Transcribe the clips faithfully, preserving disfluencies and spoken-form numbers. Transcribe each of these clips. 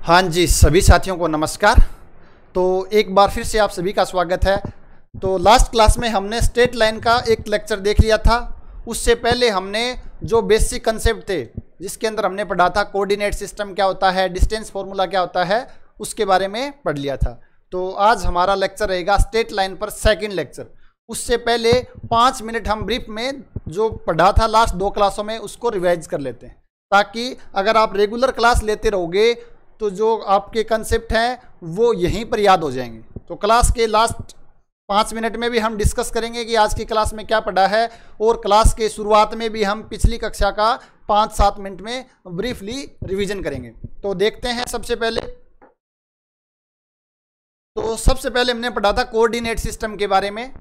हाँ जी, सभी साथियों को नमस्कार। तो एक बार फिर से आप सभी का स्वागत है। तो लास्ट क्लास में हमने स्ट्रेट लाइन का एक लेक्चर देख लिया था। उससे पहले हमने जो बेसिक कंसेप्ट थे, जिसके अंदर हमने पढ़ा था कोऑर्डिनेट सिस्टम क्या होता है, डिस्टेंस फॉर्मूला क्या होता है, उसके बारे में पढ़ लिया था। तो आज हमारा लेक्चर रहेगा स्ट्रेट लाइन पर सेकेंड लेक्चर। उससे पहले पाँच मिनट हम ब्रीफ में जो पढ़ा था लास्ट दो क्लासों में उसको रिवाइज कर लेते हैं, ताकि अगर आप रेगुलर क्लास लेते रहोगे तो जो आपके कंसेप्ट हैं वो यहीं पर याद हो जाएंगे। तो क्लास के लास्ट पाँच मिनट में भी हम डिस्कस करेंगे कि आज की क्लास में क्या पढ़ा है, और क्लास के शुरुआत में भी हम पिछली कक्षा का पाँच सात मिनट में ब्रीफली रिवीजन करेंगे। तो देखते हैं सबसे पहले। तो सबसे पहले हमने पढ़ा था कोऑर्डिनेट सिस्टम के बारे में।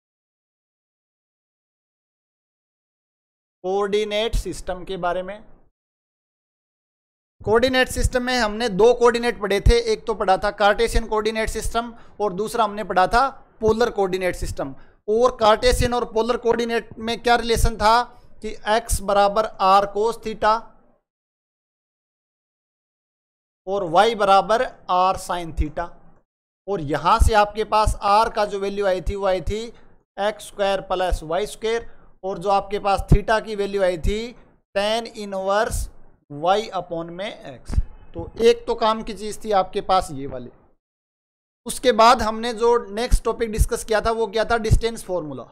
कोऑर्डिनेट सिस्टम के बारे में कोऑर्डिनेट सिस्टम में हमने दो कोऑर्डिनेट पढ़े थे। एक तो पढ़ा था कार्टेशियन कोऑर्डिनेट सिस्टम और दूसरा हमने पढ़ा था पोलर कोऑर्डिनेट सिस्टम। और कार्टेशियन और पोलर कोऑर्डिनेट में क्या रिलेशन था कि x बराबर आर कोस थीटा और y बराबर आर साइन थीटा। और यहां से आपके पास r का जो वैल्यू आई थी वो आई थी x square plus y square, और जो आपके पास थीटा की वैल्यू आई थी टेन इनवर्स y अपॉन में x। तो एक तो काम की चीज थी आपके पास ये वाली। उसके बाद हमने जो नेक्स्ट टॉपिक डिस्कस किया था वो क्या था, distance formula.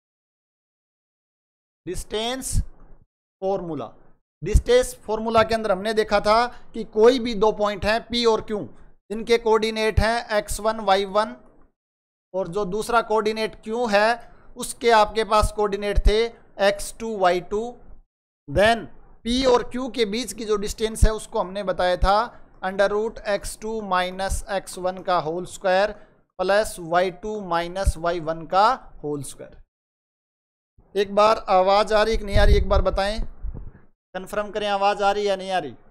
Distance formula distance formula के अंदर हमने देखा था कि कोई भी दो पॉइंट हैं P और Q, जिनके कोऑर्डिनेट हैं एक्स वन वाई वन, और जो दूसरा कोऑर्डिनेट Q है उसके आपके पास कोऑर्डिनेट थे x two y two. Then P और Q के बीच की जो डिस्टेंस है उसको हमने बताया था under root x two minus x one का whole square plus y two minus y one का होल स्क्वायर। एक बार आवाज आ रही कि नहीं आ रही, एक बार बताएं, कंफर्म करें आवाज आ रही या नहीं आ रही।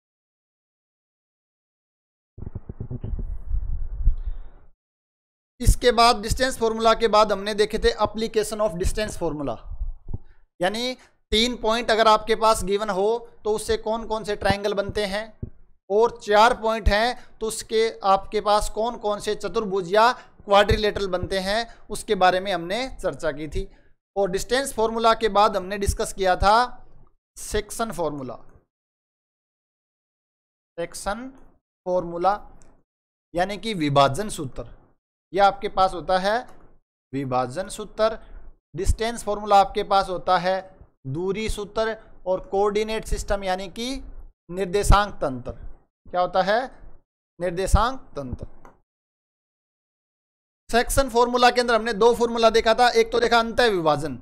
इसके बाद डिस्टेंस फॉर्मूला के बाद हमने देखे थे एप्लीकेशन ऑफ डिस्टेंस फॉर्मूला, यानी तीन पॉइंट अगर आपके पास गिवन हो तो उससे कौन कौन से ट्रायंगल बनते हैं, और चार पॉइंट हैं तो उसके आपके पास कौन कौन से चतुर्भुज या क्वाड्रिलेटरल बनते हैं, उसके बारे में हमने चर्चा की थी। और डिस्टेंस फॉर्मूला के बाद हमने डिस्कस किया था सेक्शन फॉर्मूला। सेक्शन फॉर्मूला यानी कि विभाजन सूत्र, यह आपके पास होता है विभाजन सूत्र। डिस्टेंस फॉर्मूला आपके पास होता है दूरी सूत्र, और कोऑर्डिनेट सिस्टम यानी कि निर्देशांक तंत्र, क्या होता है, निर्देशांक तंत्र। सेक्शन फॉर्मूला के अंदर हमने दो फॉर्मूला देखा था। एक तो देखा अंतः विभाजन,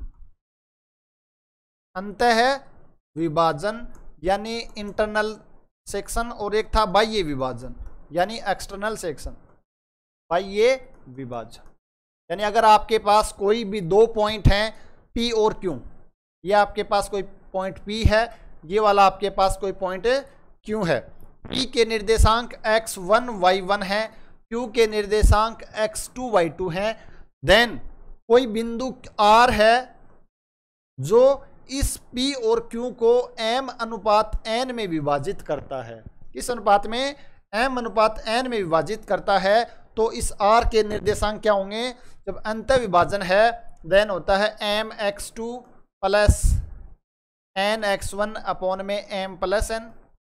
अंतः विभाजन यानी इंटरनल सेक्शन, और एक था बाह्य विभाजन यानी एक्सटर्नल सेक्शन, बाह्य विभाजन। यानी अगर आपके पास कोई भी दो पॉइंट हैं P और Q, ये आपके पास कोई पॉइंट P है, ये वाला आपके पास कोई पॉइंट Q है। P के निर्देशांक एक्स वन वाई वन है, Q के निर्देशांक एक्स टू वाई टू हैं। देन कोई बिंदु R है जो इस P और Q को M अनुपात N में विभाजित करता है। किस अनुपात में, M अनुपात N में विभाजित करता है। तो इस R के निर्देशांक क्या होंगे, जब अंतः विभाजन है देन होता है m x two plus n x one upon में m plus n,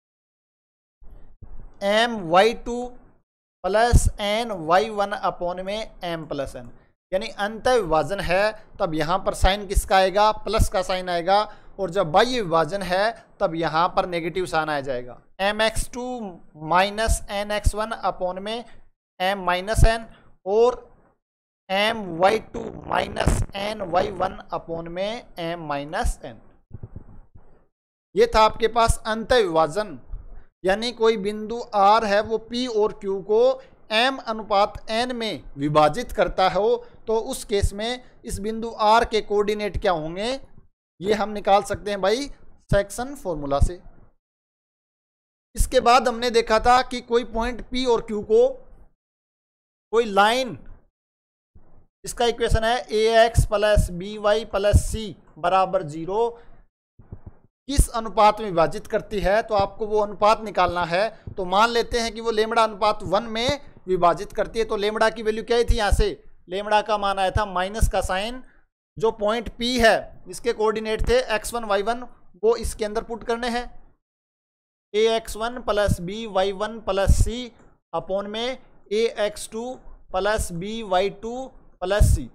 m y two plus n y one upon में एम प्लस एन। यानी अंतः विभाजन है तब यहाँ पर साइन किसका आएगा, प्लस का साइन आएगा, और जब बाह्य विभाजन है तब यहाँ पर नेगेटिव साइन आ जाएगा। M x two minus n x one upon में एम माइनस एन, और m y two minus n y one upon में एम माइनस एन। ये था आपके पास अंतः विभाजन, यानी कोई बिंदु R है वो P और Q को M अनुपात N में विभाजित करता हो, तो उस केस में इस बिंदु R के कोऑर्डिनेट क्या होंगे, ये हम निकाल सकते हैं भाई सेक्शन फॉर्मूला से। इसके बाद हमने देखा था कि कोई पॉइंट P और Q को कोई लाइन, इसका इक्वेशन है a x plus B y plus c बराबर जीरो, किस अनुपात में विभाजित करती है, तो आपको वो अनुपात निकालना है। तो मान लेते हैं कि वो लेमड़ा अनुपात वन में विभाजित करती है। तो लेमड़ा की वैल्यू क्या थी, यहाँ से लेमड़ा का मान आया था माइनस का साइन, जो पॉइंट पी है इसके कोऑर्डिनेट थे एक्स वन वाई वन, वो इसके अंदर पुट करने हैं। A x one plus B y one plus c upon में a x two plus B y two plus c,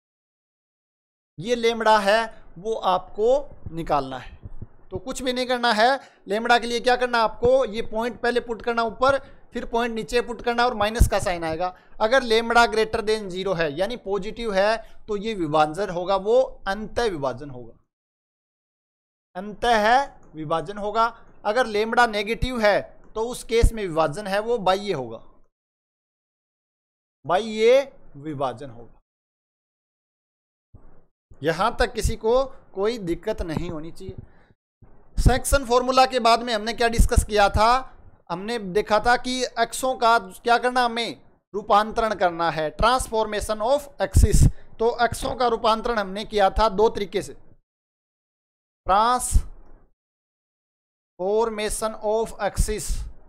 ये लेमड़ा है वो आपको निकालना है। तो कुछ भी नहीं करना है, लेमड़ा के लिए क्या करना है आपको, ये पॉइंट पहले पुट करना ऊपर, फिर पॉइंट नीचे पुट करना और माइनस का साइन आएगा। अगर लेमड़ा ग्रेटर देन जीरो है यानी पॉजिटिव है, तो ये विभाजन होगा वो अंतः विभाजन होगा, अंतः है विभाजन होगा। अगर लेमड़ा नेगेटिव है तो उस केस में विभाजन है वो बाह्य होगा, बाह्य विभाजन होगा। यहां तक किसी को कोई दिक्कत नहीं होनी चाहिए। सेक्शन फॉर्मूला के बाद में हमने क्या डिस्कस किया था, हमने देखा था कि एक्सों का क्या करना, हमें रूपांतरण करना है, ट्रांसफॉर्मेशन ऑफ एक्सिस। तो एक्सों का रूपांतरण हमने किया था दो तरीके से, ट्रांसफॉर्मेशन ऑफ एक्सिस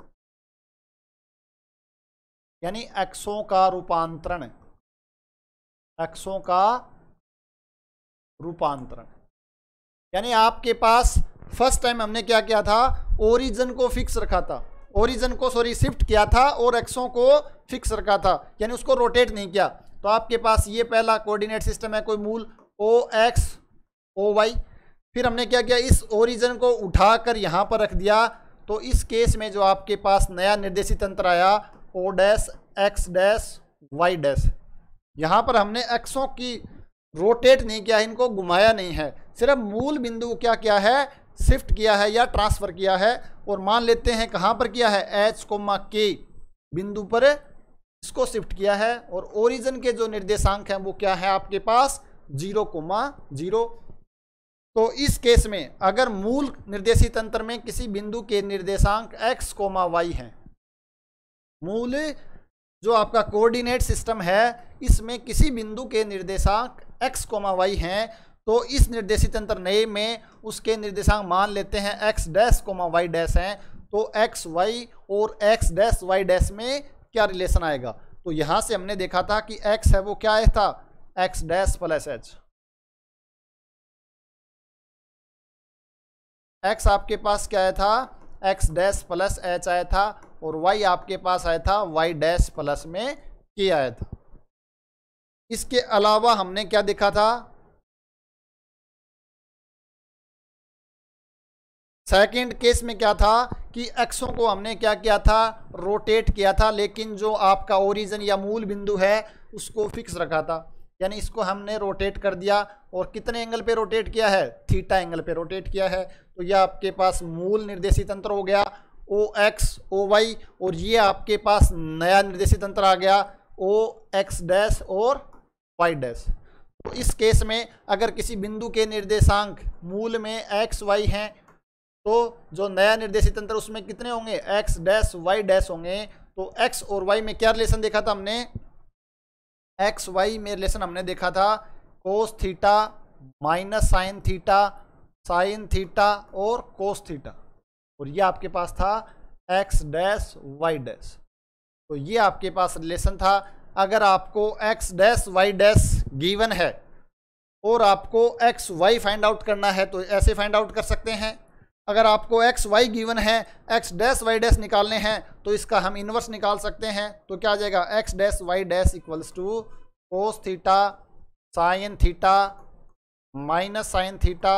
यानी एक्सों का रूपांतरण, एक्सों का रूपांतरण यानी आपके पास फर्स्ट टाइम हमने क्या किया था, ओरिजिन को फिक्स रखा था, ओरिजिन को सॉरी शिफ्ट किया था और एक्सों को फिक्स रखा था, यानी उसको रोटेट नहीं किया। तो आपके पास ये पहला कोऑर्डिनेट सिस्टम है, कोई मूल ओ एक्स ओ वाई। फिर हमने क्या किया, इस ओरिजिन को उठाकर यहाँ पर रख दिया। तो इस केस में जो आपके पास नया निर्देशित तंत्र आया O dash x dash y dash, यहाँ पर हमने एक्सों की रोटेट नहीं किया, इनको घुमाया नहीं है, सिर्फ मूल बिंदु को क्या किया है, शिफ्ट किया है या ट्रांसफर किया है। और मान लेते हैं कहाँ पर किया है, एच कोमा के बिंदु पर इसको शिफ्ट किया है। और ओरिजिन के जो निर्देशांक हैं वो क्या है आपके पास, जीरो कोमा जीरो। तो इस केस में अगर मूल निर्देशित तंत्र में किसी बिंदु के निर्देशांक एक्स कोमा वाई हैं, मूल जो आपका कोऑर्डिनेट सिस्टम है इसमें किसी बिंदु के निर्देशांक एक्स कोमा वाई हैं, तो इस निर्देशित तंत्र नए में उसके निर्देशांक मान लेते हैं x dash comma y dash हैं। तो एक्स वाई और एक्स डैश वाई डैश में क्या रिलेशन आएगा, तो यहाँ से हमने देखा था कि एक्स है वो क्या आया था, एक्स डैश प्लस एच। एक्स आपके पास क्या आया था, एक्स डैश प्लस एच आया था, और वाई आपके पास आया था वाई डैश प्लस में के आया था। इसके अलावा हमने क्या देखा था, सेकंड केस में क्या था कि एक्सों को हमने क्या किया था, रोटेट किया था, लेकिन जो आपका ओरिजिन या मूल बिंदु है उसको फिक्स रखा था, यानी इसको हमने रोटेट कर दिया। और कितने एंगल पे रोटेट किया है, थीटा एंगल पे रोटेट किया है। तो यह आपके पास मूल निर्देशित तंत्र हो गया ओ एक्स ओ वाई, और ये आपके पास नया निर्देशित तंत्र आ गया ओ एक्स डैश और वाई डैश। तो इस केस में अगर किसी बिंदु के निर्देशांक मूल में एक्स वाई हैं, तो जो नया निर्देशित तंत्र उसमें कितने होंगे, एक्स डैश वाई डैश होंगे। तो एक्स और वाई में क्या रिलेशन देखा था हमने, एक्स वाई में रिलेशन हमने देखा था cos theta minus sine theta, sine theta और कोस थीटा, और ये आपके पास था एक्स डैश वाई डैश। तो ये आपके पास रिलेशन था। अगर आपको x dash y dash given है और आपको एक्स वाई फाइंड आउट करना है तो ऐसे फाइंड आउट कर सकते हैं। अगर आपको एक्स वाई गिवन है, एक्स डैश वाई डैश निकालने हैं, तो इसका हम इन्वर्स निकाल सकते हैं। तो क्या आ जाएगा, x dash y dash equals to cos theta sine theta minus sine theta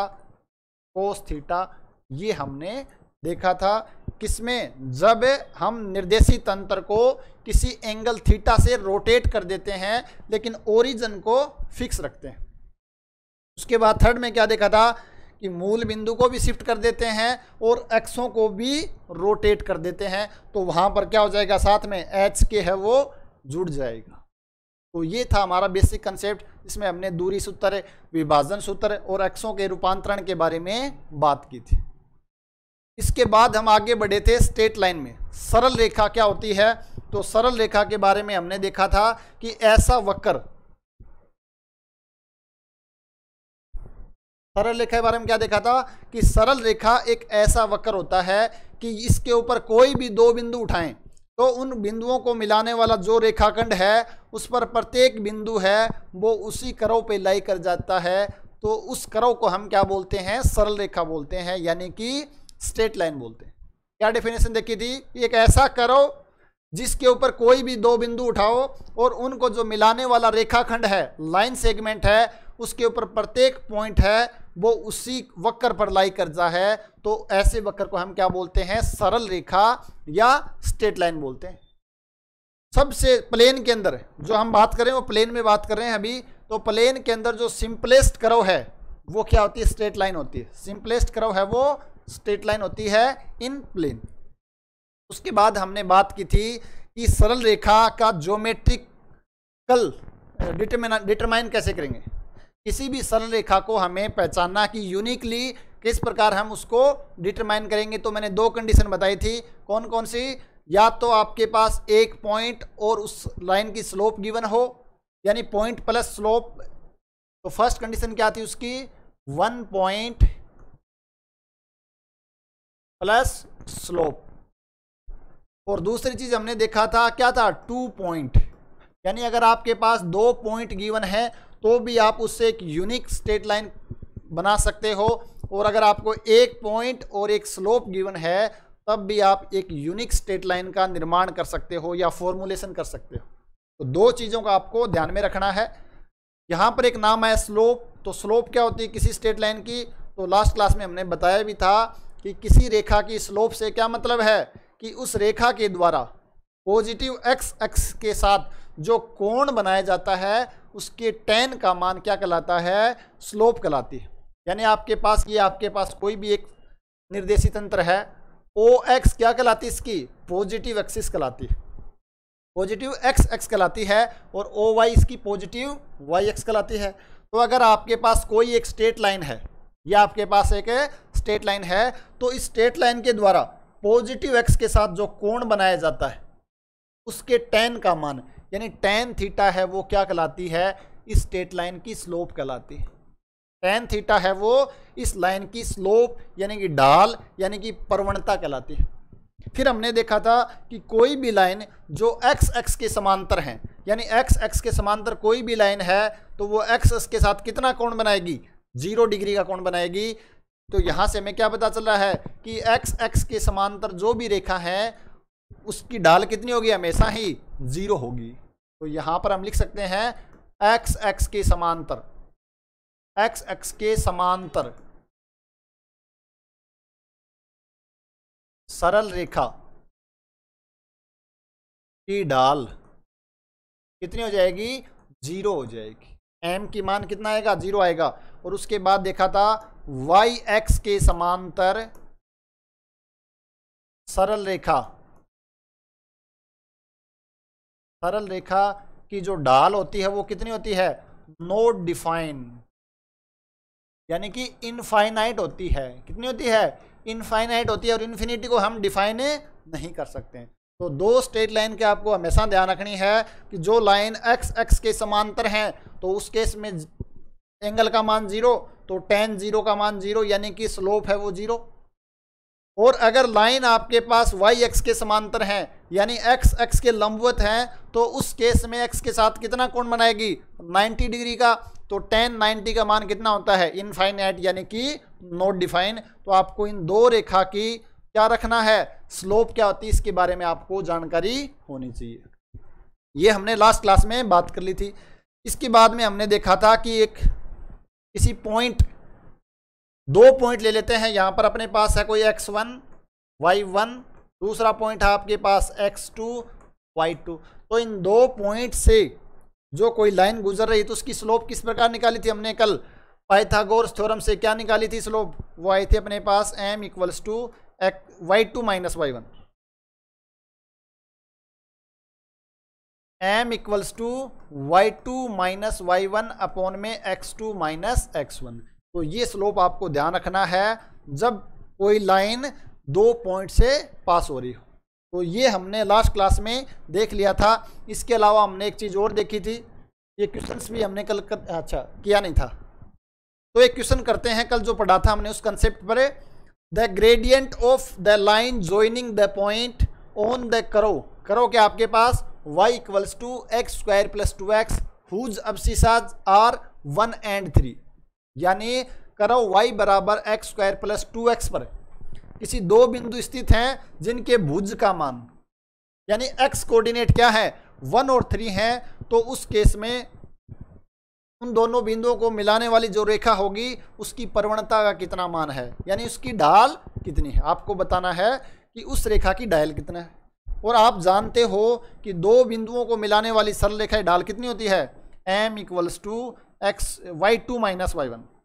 cos theta. ये हमने देखा था किसमें, जब हम निर्देशित तंत्र को किसी एंगल थीटा से रोटेट कर देते हैं लेकिन ओरिजिन को फिक्स रखते हैं। उसके बाद थर्ड में क्या देखा था कि मूल बिंदु को भी शिफ्ट कर देते हैं और एक्सों को भी रोटेट कर देते हैं। तो वहाँ पर क्या हो जाएगा, साथ में एच के है वो जुड़ जाएगा। तो ये था हमारा बेसिक कंसेप्ट, जिसमें हमने दूरी सूत्र, विभाजन सूत्र और एक्सों के रूपांतरण के बारे में बात की थी। इसके बाद हम आगे बढ़े थे स्ट्रेट लाइन में। सरल रेखा क्या होती है, तो सरल रेखा के बारे में हमने देखा था कि ऐसा वक्र सरल रेखा के बारे में क्या देखा था कि सरल रेखा एक ऐसा वक्र होता है कि इसके ऊपर कोई भी दो बिंदु उठाएं तो उन बिंदुओं को मिलाने वाला जो रेखाखंड है उस पर प्रत्येक बिंदु है वो उसी कर्व पे लाई कर जाता है, तो उस कर्व को हम क्या बोलते हैं, सरल रेखा बोलते हैं, यानी कि स्ट्रेट लाइन बोलते हैं। क्या डेफिनेशन देखी थी, एक ऐसा कर्व जिसके ऊपर कोई भी दो बिंदु उठाओ और उनको जो मिलाने वाला रेखाखंड है, लाइन सेगमेंट है, उसके ऊपर प्रत्येक पॉइंट है वो उसी वक्र पर लाई करता है, तो ऐसे वक्र को हम क्या बोलते हैं, सरल रेखा या स्ट्रेट लाइन बोलते हैं। सबसे प्लेन के अंदर जो हम बात करें वो प्लेन में बात कर रहे हैं अभी, तो प्लेन के अंदर जो सिंपलेस्ट कर्व है वो क्या होती है, स्ट्रेट लाइन होती है। सिंपलेस्ट कर्व है वो स्ट्रेट लाइन होती है इन प्लेन। उसके बाद हमने बात की थी कि सरल रेखा का ज्योमेट्रिकल डिटरमाइन कैसे करेंगे। किसी भी सरल रेखा को हमें पहचानना कि यूनिकली किस प्रकार हम उसको डिटरमाइन करेंगे, तो मैंने दो कंडीशन बताई थी। कौन कौन सी, या तो आपके पास एक पॉइंट और उस लाइन की स्लोप गिवन हो, यानी पॉइंट प्लस स्लोप। तो फर्स्ट कंडीशन क्या थी उसकी, वन पॉइंट प्लस स्लोप। और दूसरी चीज हमने देखा था क्या था, टू पॉइंट, यानी अगर आपके पास दो पॉइंट गिवन है तो भी आप उससे एक यूनिक स्ट्रेट लाइन बना सकते हो, और अगर आपको एक पॉइंट और एक स्लोप गिवन है तब भी आप एक यूनिक स्ट्रेट लाइन का निर्माण कर सकते हो या फॉर्मुलेशन कर सकते हो। तो दो चीज़ों का आपको ध्यान में रखना है। यहाँ पर एक नाम है स्लोप, तो स्लोप क्या होती है किसी स्ट्रेट लाइन की, तो लास्ट क्लास में हमने बताया भी था कि किसी रेखा की स्लोप से क्या मतलब है कि उस रेखा के द्वारा पॉजिटिव एक्स एक्स के साथ जो कोण बनाया जाता है उसके टेन का मान क्या कहलाता है, स्लोप कहलाती है। यानी आपके पास ये आपके पास कोई भी एक निर्देशित तंत्र है, ओ एक्स क्या कहलाती है, इसकी पॉजिटिव एक्सिस कहलाती है, पॉजिटिव एक्स एक्स कहलाती है, और ओ वाई इसकी पॉजिटिव वाई एक्स कहलाती है। तो अगर आपके पास कोई एक स्ट्रेट लाइन है, या आपके पास एक स्ट्रेट लाइन है, तो इस स्ट्रेट लाइन के द्वारा पॉजिटिव एक्स के साथ जो कोण बनाया जाता है उसके टेन का मान, यानी टेन थीटा है वो क्या कहलाती है, इस स्ट्रेट लाइन की स्लोप कहलाती है। टेन थीटा है वो इस लाइन की स्लोप यानी कि ढाल यानी कि प्रवणता कहलाती है। फिर हमने देखा था कि कोई भी लाइन जो एक्स एक्स के समांतर है, यानी एक्स एक्स के समांतर कोई भी लाइन है तो वो एक्स एक्स के साथ कितना कोण बनाएगी, जीरो डिग्री का कोण बनाएगी। तो यहाँ से हमें क्या पता चल रहा है कि एक्स एक्स के समांतर जो भी रेखा है उसकी ढाल कितनी होगी, हमेशा ही जीरो होगी। तो यहाँ पर हम लिख सकते हैं एक्स एक्स के समांतर, एक्स एक्स के समांतर सरल रेखा की ढाल कितनी हो जाएगी, जीरो हो जाएगी। एम की मान कितना आएगा, जीरो आएगा। और उसके बाद देखा था वाई एक्स के समांतर सरल रेखा, सरल रेखा की जो ढाल होती है वो कितनी होती है, नॉट डिफाइन, यानी कि इनफाइनाइट होती है। कितनी होती है, इनफाइनाइट होती है, और इन्फिनिटी को हम डिफाइन नहीं कर सकते। तो दो स्ट्रेट लाइन के आपको हमेशा ध्यान रखनी है कि जो लाइन एक्स एक्स के समांतर हैं तो उस केस में एंगल का मान जीरो, तो टेन जीरो का मान जीरो, यानी कि स्लोप है वो जीरो। और अगर लाइन आपके पास वाई एक्स के समांतर हैं यानी एक्स एक्स के लंबवत हैं, तो उस केस में एक्स के साथ कितना कोण बनाएगी, नाइन्टी डिग्री का। तो टेन नाइन्टी का मान कितना होता है, इनफाइनाइट यानी कि नॉट डिफाइन। तो आपको इन दो रेखा की क्या रखना है, स्लोप क्या होती है, इसके बारे में आपको जानकारी होनी चाहिए। ये हमने लास्ट क्लास में बात कर ली थी। इसके बाद में हमने देखा था कि एक किसी पॉइंट, दो पॉइंट ले लेते हैं। यहाँ पर अपने पास है कोई एक्स वन वाई वन, दूसरा पॉइंट है आपके पास एक्स टू वाई टू। तो इन दो पॉइंट से जो कोई लाइन गुजर रही तो उसकी स्लोप किस प्रकार निकाली थी हमने कल, पाइथागोरस थ्योरम से क्या निकाली थी स्लोप, वो आई थी अपने पास m equals to y two minus y one, m equals to y two minus y one upon में x two minus x one. तो ये स्लोप आपको ध्यान रखना है जब कोई लाइन दो पॉइंट से पास हो रही हो। तो ये हमने लास्ट क्लास में देख लिया था। इसके अलावा हमने एक चीज़ और देखी थी, ये क्वेश्चंस भी हमने कल कर, अच्छा किया नहीं था, तो एक क्वेश्चन करते हैं, कल जो पढ़ा था हमने उस कंसेप्ट पर। The gradient of the line joining the point on the करो, करो क्या आपके पास y equals to x square plus two x whose abscissas are one and three, यानी करो y बराबर x square plus two x पर किसी दो बिंदु स्थित हैं जिनके भुज का मान, यानी x कोऑर्डिनेट क्या है वन और थ्री हैं, तो उस केस में उन दोनों बिंदुओं को मिलाने वाली जो रेखा होगी उसकी प्रवणता का कितना मान है, यानी उसकी ढाल कितनी है। आपको बताना है कि उस रेखा की ढाल कितना है। और आप जानते हो कि दो बिंदुओं को मिलाने वाली सरल रेखा की ढाल कितनी होती है, m equals to x y two minus y one,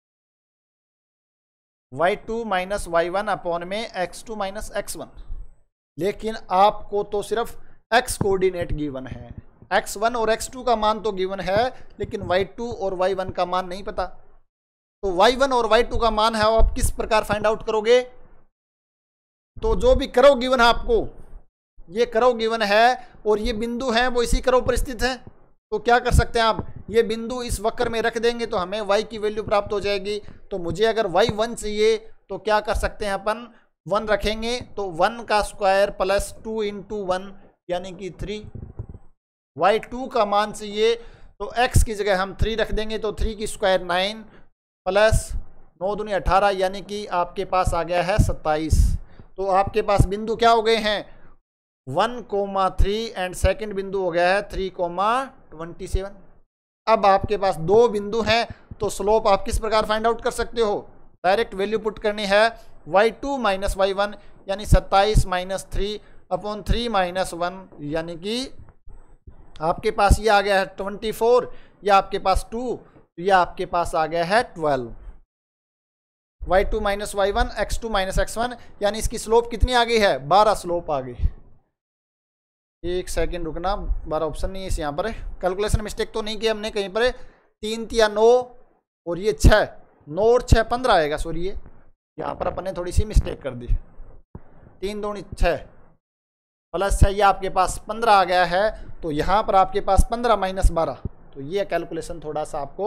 y two minus y one upon में x two minus x one. लेकिन आपको तो सिर्फ x कोऑर्डिनेट गिवन है, एक्स वन और एक्स टू का मान तो गिवन है, लेकिन वाई टू और वाई वन का मान नहीं पता। तो वाई वन और वाई टू का मान है, आप किस प्रकार फाइंड आउट करोगे। तो जो भी करो गिवन है आपको, ये करो गिवन है और ये बिंदु हैं वो इसी करो पर स्थित है, तो क्या कर सकते हैं आप, ये बिंदु इस वक्र में रख देंगे तो हमें y की वैल्यू प्राप्त हो जाएगी। तो मुझे अगर वाई वन चाहिए तो क्या कर सकते हैं अपन, वन रखेंगे तो वन का square plus two into one यानी कि थ्री। वाई टू का मान चाहिए तो x की जगह हम थ्री रख देंगे तो थ्री की स्क्वायर नाइन प्लस नौ दूनी अठारह यानी कि आपके पास आ गया है सत्ताईस। तो आपके पास बिंदु क्या हो गए हैं one comma three and second बिंदु हो गया है थ्री कोमा ट्वेंटी सेवन। अब आपके पास दो बिंदु हैं तो स्लोप आप किस प्रकार फाइंड आउट कर सकते हो, डायरेक्ट वैल्यू पुट करनी है y two minus y one यानी सत्ताईस minus three upon three minus one, यानी कि आपके पास ये आ गया है ट्वेंटी फोर, या आपके पास टू, या आपके पास आ गया है twelve. Y two minus y one x two minus x one, यानी इसकी स्लोप कितनी आ गई है बारह स्लोप आ गई। एक सेकंड रुकना, बारह ऑप्शन नहीं है इस यहाँ पर, कैलकुलेशन मिस्टेक तो नहीं किया हमने कहीं पर, तीन या नौ और ये छः, नौ और छः पंद्रह आएगा, सॉरी ये यहाँ पर अपन ने थोड़ी सी मिस्टेक कर दी, तीन दो छः प्लस छः, ये आपके पास पंद्रह आ गया है। तो यहाँ पर आपके पास पंद्रह माइनस बारह, तो ये कैलकुलेशन थोड़ा सा आपको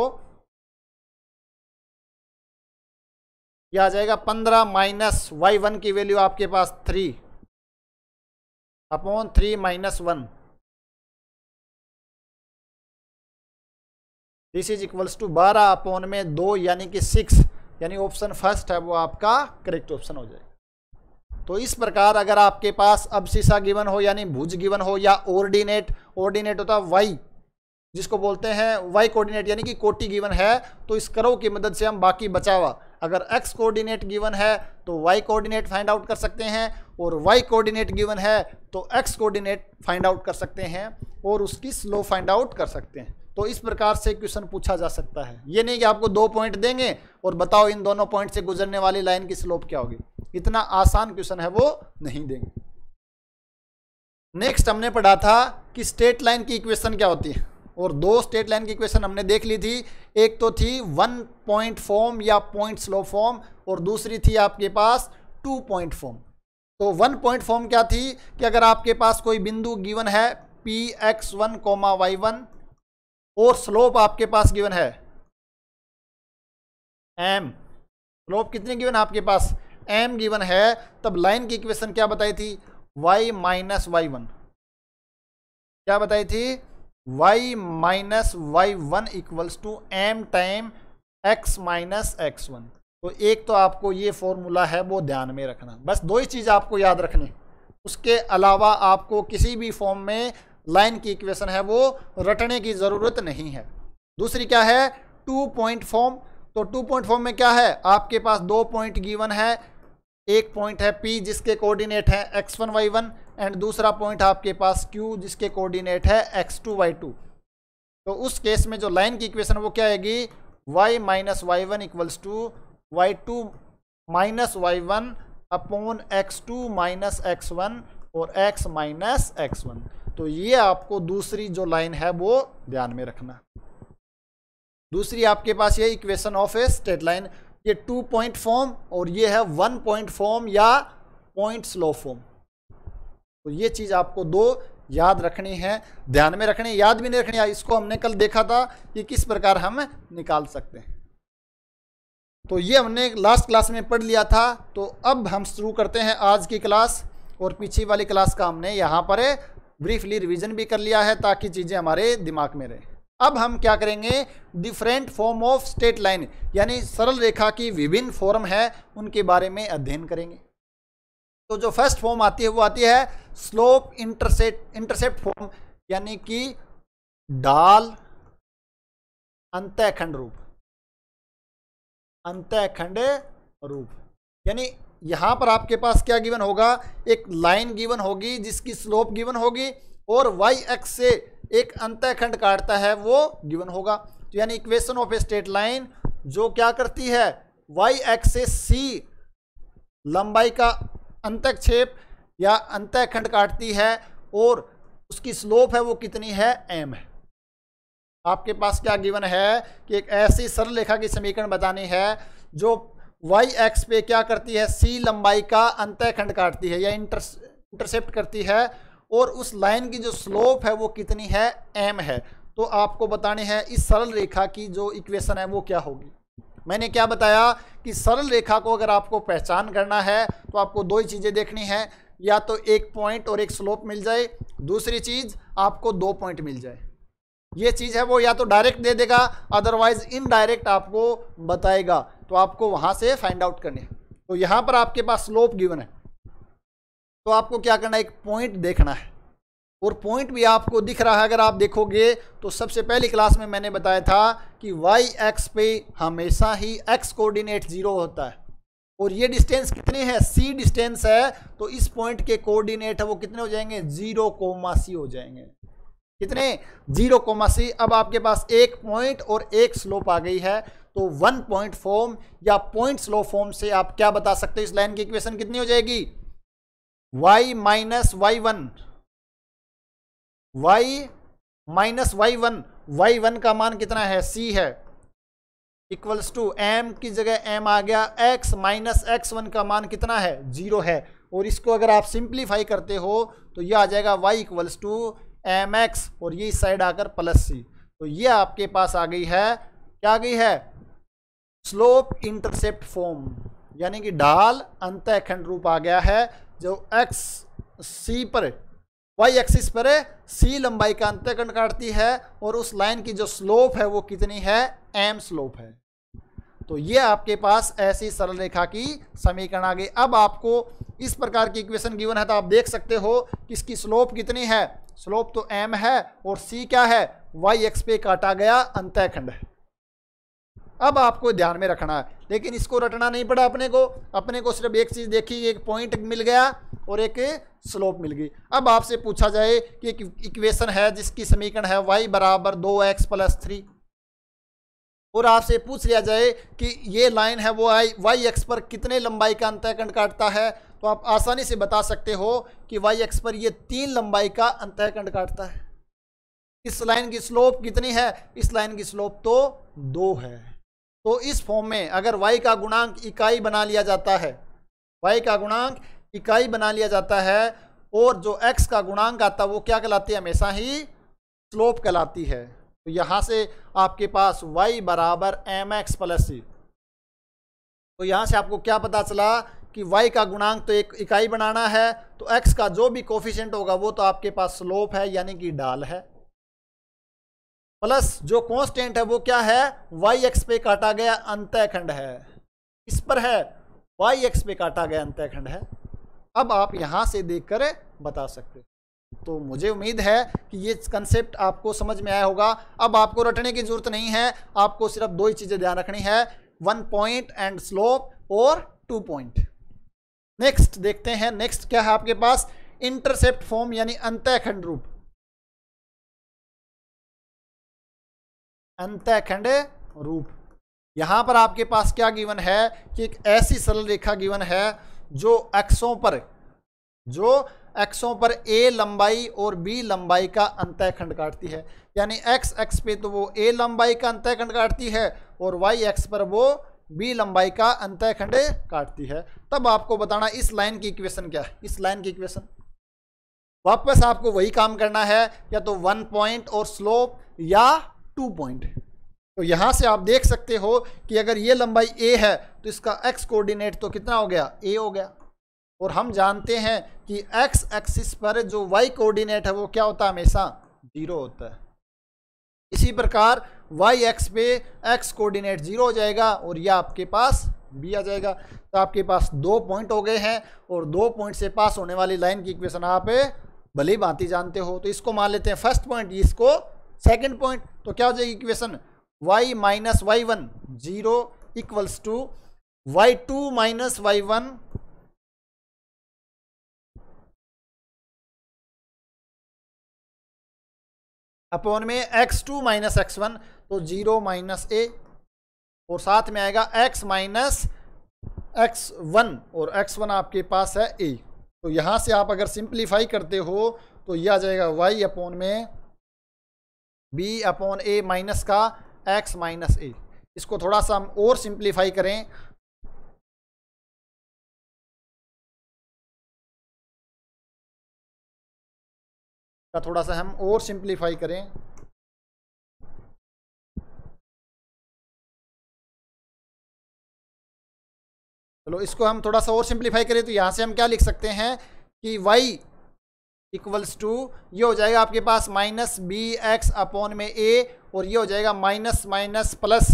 यह आ जाएगा पंद्रह माइनस वाई वन की वैल्यू आपके पास three upon three minus one, this is equals to बारह अपॉन में दो यानी कि सिक्स, यानी ऑप्शन फर्स्ट है वो आपका करेक्ट ऑप्शन हो जाएगा। तो इस प्रकार अगर आपके पास अब्सिसा गिवन हो यानी भुज गिवन हो, या ऑर्डिनेट, ऑर्डिनेट होता है वाई जिसको बोलते हैं वाई कोऑर्डिनेट यानी कि कोटि गिवन है, तो इस करो की मदद से हम बाकी बचावा, अगर x कोऑर्डिनेट गिवन है तो y कोऑर्डिनेट फाइंड आउट कर सकते हैं, और y कोऑर्डिनेट गिवन है तो x कोऑर्डिनेट फाइंड आउट कर सकते हैं, और उसकी स्लोप फाइंड आउट कर सकते हैं। तो इस प्रकार से क्वेश्चन पूछा जा सकता है। ये नहीं कि आपको दो पॉइंट देंगे और बताओ इन दोनों पॉइंट से गुजरने वाली लाइन की स्लोप क्या होगी, इतना आसान क्वेश्चन है वो नहीं देंगे। नेक्स्ट हमने पढ़ा था कि स्ट्रेट लाइन की इक्वेशन क्या होती है, और दो स्ट्रेट लाइन की इक्वेशन हमने देख ली थी, एक तो थी वन पॉइंट फॉर्म या पॉइंट स्लोप फॉर्म, और दूसरी थी आपके पास टू पॉइंट फॉर्म। तो वन पॉइंट फॉर्म क्या थी कि अगर आपके पास कोई बिंदु गिवन है P x one comma y one और स्लोप आपके पास गिवन है एम, स्लोप कितनी गिवन है आपके पास एम गिवन है, तब लाइन की इक्वेशन क्या बताई थी y माइनस वाई वन, क्या बताई थी y minus y one equals to m time x minus x one. तो एक तो आपको ये फॉर्मूला है वो ध्यान में रखना, बस दो ही चीज़ आपको याद रखनी, उसके अलावा आपको किसी भी फॉर्म में लाइन की इक्वेशन है वो रटने की ज़रूरत नहीं है। दूसरी क्या है टू पॉइंट फॉर्म, तो टू पॉइंट फॉर्म में क्या है आपके पास दो पॉइंट गिवन है, एक पॉइंट है P जिसके कोऑर्डिनेट है x one y one and दूसरा पॉइंट आपके पास Q जिसके कोऑर्डिनेट है एक्स टू वाई टू। तो उस केस में जो लाइन की इक्वेशन वो क्या आएगी y minus y one equals to y two minus y one upon x two minus x one और x माइनस एक्स वन। तो ये आपको दूसरी जो लाइन है वो ध्यान में रखना। दूसरी आपके पास ये equation of a straight line, ये टू पॉइंट फॉर्म और ये है वन पॉइंट फॉर्म या पॉइंट स्लो फॉर्म। तो ये चीज़ आपको दो याद रखनी है, ध्यान में रखनी, याद भी नहीं रखनी है। इसको हमने कल देखा था कि किस प्रकार हम निकाल सकते हैं। तो ये हमने लास्ट क्लास में पढ़ लिया था। तो अब हम शुरू करते हैं आज की क्लास, और पीछे वाली क्लास का हमने यहाँ पर ब्रीफली रिवीजन भी कर लिया है ताकि चीज़ें हमारे दिमाग में रहे। अब हम क्या करेंगे, different form of straight line यानी सरल रेखा की विभिन्न फॉर्म है उनके बारे में अध्ययन करेंगे। तो जो फर्स्ट फॉर्म आती है वो आती है स्लोप इंटरसेप्ट इंटरसेप्ट फॉर्म, यानी कि ढाल अंतःखंड रूप। अंतःखंड रूप यानी यहां पर आपके पास क्या गिवन होगा, एक लाइन गिवन होगी जिसकी स्लोप गिवन होगी और वाई एक्स से एक अंतःखंड काटता है वो गिवन होगा। तो यानी equation of a straight line जो क्या करती है, वाई एक्स से सी लंबाई का अंतःक्षेप या अंतःखंड काटती है और उसकी स्लोप है वो कितनी है, एम है। आपके पास क्या गिवन है कि एक ऐसी सरल रेखा की समीकरण बतानी है जो वाई एक्स पे क्या करती है, सी लंबाई का अंतःखंड काटती है या इंटर इंटरसेप्ट करती है और उस लाइन की जो स्लोप है वो कितनी है, एम है। तो आपको बताने हैं इस सरल रेखा की जो इक्वेशन है वो क्या होगी। मैंने क्या बताया कि सरल रेखा को अगर आपको पहचान करना है तो आपको दो ही चीज़ें देखनी है, या तो एक पॉइंट और एक स्लोप मिल जाए, दूसरी चीज़ आपको दो पॉइंट मिल जाए। ये चीज़ है वो या तो डायरेक्ट दे देगा, अदरवाइज इनडायरेक्ट आपको बताएगा, तो आपको वहाँ से फाइंड आउट करने। तो यहाँ पर आपके पास स्लोप गिवन है तो आपको क्या करना है, एक पॉइंट देखना है और पॉइंट भी आपको दिख रहा है। अगर आप देखोगे तो सबसे पहली क्लास में मैंने बताया था कि वाई एक्स पे हमेशा ही एक्स कोऑर्डिनेट जीरो होता है और ये डिस्टेंस कितनी है, सी डिस्टेंस है, तो इस पॉइंट के कोऑर्डिनेट है वो कितने हो जाएंगे, जीरो कोमा सी हो जाएंगे। कितने, जीरो कोमा सी। अब आपके पास एक पॉइंट और एक स्लोप आ गई है, तो वन पॉइंट फॉर्म या पॉइंट स्लोप फॉर्म से आप क्या बता सकते हो, इस लाइन की इक्वेशन कितनी हो जाएगी, y minus y one, y minus y one, y one का मान कितना है, c है, इक्वल्स टू m की जगह m आ गया, x माइनस एक्स वन का मान कितना है, जीरो है। और इसको अगर आप सिंप्लीफाई करते हो तो ये आ जाएगा y equals to m x और ये इस साइड आकर प्लस सी। तो ये आपके पास आ गई है, क्या आ गई है, स्लोप इंटरसेप्ट फॉर्म, यानी कि ढाल अंतःखंड रूप आ गया है जो एक्स सी पर वाई एक्सिस पर सी लंबाई का अंतःखंड काटती है और उस लाइन की जो स्लोप है वो कितनी है, एम स्लोप है। तो ये आपके पास ऐसी सरल रेखा की समीकरण आ गई। अब आपको इस प्रकार की इक्वेशन गिवन है तो आप देख सकते हो कि इसकी स्लोप कितनी है, स्लोप तो एम है और सी क्या है, वाई एक्स पे काटा गया अंतःखंड है। अब आपको ध्यान में रखना है, लेकिन इसको रटना नहीं पड़ा अपने को, अपने को सिर्फ एक चीज़ देखी, एक पॉइंट मिल गया और एक स्लोप मिल गई। अब आपसे पूछा जाए कि एक इक्वेशन है जिसकी समीकरण है y बराबर दो एक्स प्लस थ्री, और आपसे पूछ लिया जाए कि ये लाइन है वो आई वाई एक्स पर कितने लंबाई का अंतःखंड काटता है, तो आप आसानी से बता सकते हो कि वाई एक्स पर ये तीन लंबाई का अंतःखंड काटता है। इस लाइन की स्लोप कितनी है, इस लाइन की स्लोप तो दो है। तो इस फॉर्म में अगर y का गुणांक इकाई बना लिया जाता है, y का गुणांक इकाई बना लिया जाता है और जो x का गुणांक आता है वो क्या कहलाती है, हमेशा ही स्लोप कहलाती है। तो यहाँ से आपके पास y बराबर एम एक्स प्लस सी। तो यहाँ से आपको क्या पता चला कि y का गुणांक तो एक इकाई बनाना है, तो x का जो भी कोफिशिएंट होगा वो तो आपके पास स्लोप है यानी कि ढाल है, प्लस जो कांस्टेंट है वो क्या है, वाई एक्स पे काटा गया अंतःखंड है, इस पर है वाई एक्स पे काटा गया अंतःखंड है। अब आप यहां से देखकर बता सकते। तो मुझे उम्मीद है कि ये कंसेप्ट आपको समझ में आया होगा। अब आपको रटने की जरूरत नहीं है, आपको सिर्फ दो ही चीजें ध्यान रखनी है, वन पॉइंट एंड स्लोप और टू पॉइंट। नेक्स्ट देखते हैं, नेक्स्ट क्या है आपके पास, इंटरसेप्ट फॉर्म यानी अंतःखंड रूप। अंतःखंड रूप, यहां पर आपके पास क्या गिवन है कि एक ऐसी सरल रेखा गिवन है जो एक्सों पर जो एक्सों पर ए लंबाई और बी लंबाई का अंतःखंड काटती है, यानी एक्स एक्स पे तो वो ए लंबाई का अंतःखंड काटती है और वाई एक्स पर वो बी लंबाई का अंतःखंड काटती है। तब आपको बताना इस लाइन की इक्वेशन क्या है। इस लाइन की इक्वेशन वापस आपको वही काम करना है, या तो वन पॉइंट और स्लोप या टू पॉइंट। तो यहाँ से आप देख सकते हो कि अगर ये लंबाई a है तो इसका x कोऑर्डिनेट तो कितना हो गया, a हो गया। और हम जानते हैं कि x एक्सिस पर जो y कोऑर्डिनेट है वो क्या होता है, हमेशा जीरो होता है। इसी प्रकार y एक्स पे x कोऑर्डिनेट जीरो हो जाएगा और यह आपके पास b आ जाएगा। तो आपके पास दो पॉइंट हो गए हैं और दो पॉइंट से पास होने वाली लाइन की इक्वेशन आप भली भांति जानते हो। तो इसको मान लेते हैं फर्स्ट पॉइंट, इसको सेकंड पॉइंट। तो क्या हो जाएगी equation, y minus y one zero equals to y two minus y one upon में x two minus x one, तो जीरो माइनस ए, और साथ में आएगा x माइनस एक्स वन, और एक्स वन आपके पास है a। तो यहाँ से आप अगर सिंप्लीफाई करते हो तो यह आ जाएगा y अपॉन में b अपॉन a माइनस का x माइनस a। इसको थोड़ा सा हम और सिंप्लीफाई करें थोड़ा सा हम और सिंप्लीफाई करें चलो इसको हम थोड़ा सा और सिंप्लीफाई करें तो यहाँ से हम क्या लिख सकते हैं कि y इक्वल्स टू ये हो जाएगा आपके पास माइनस बी एक्स अपॉन में a, और ये हो जाएगा माइनस माइनस प्लस,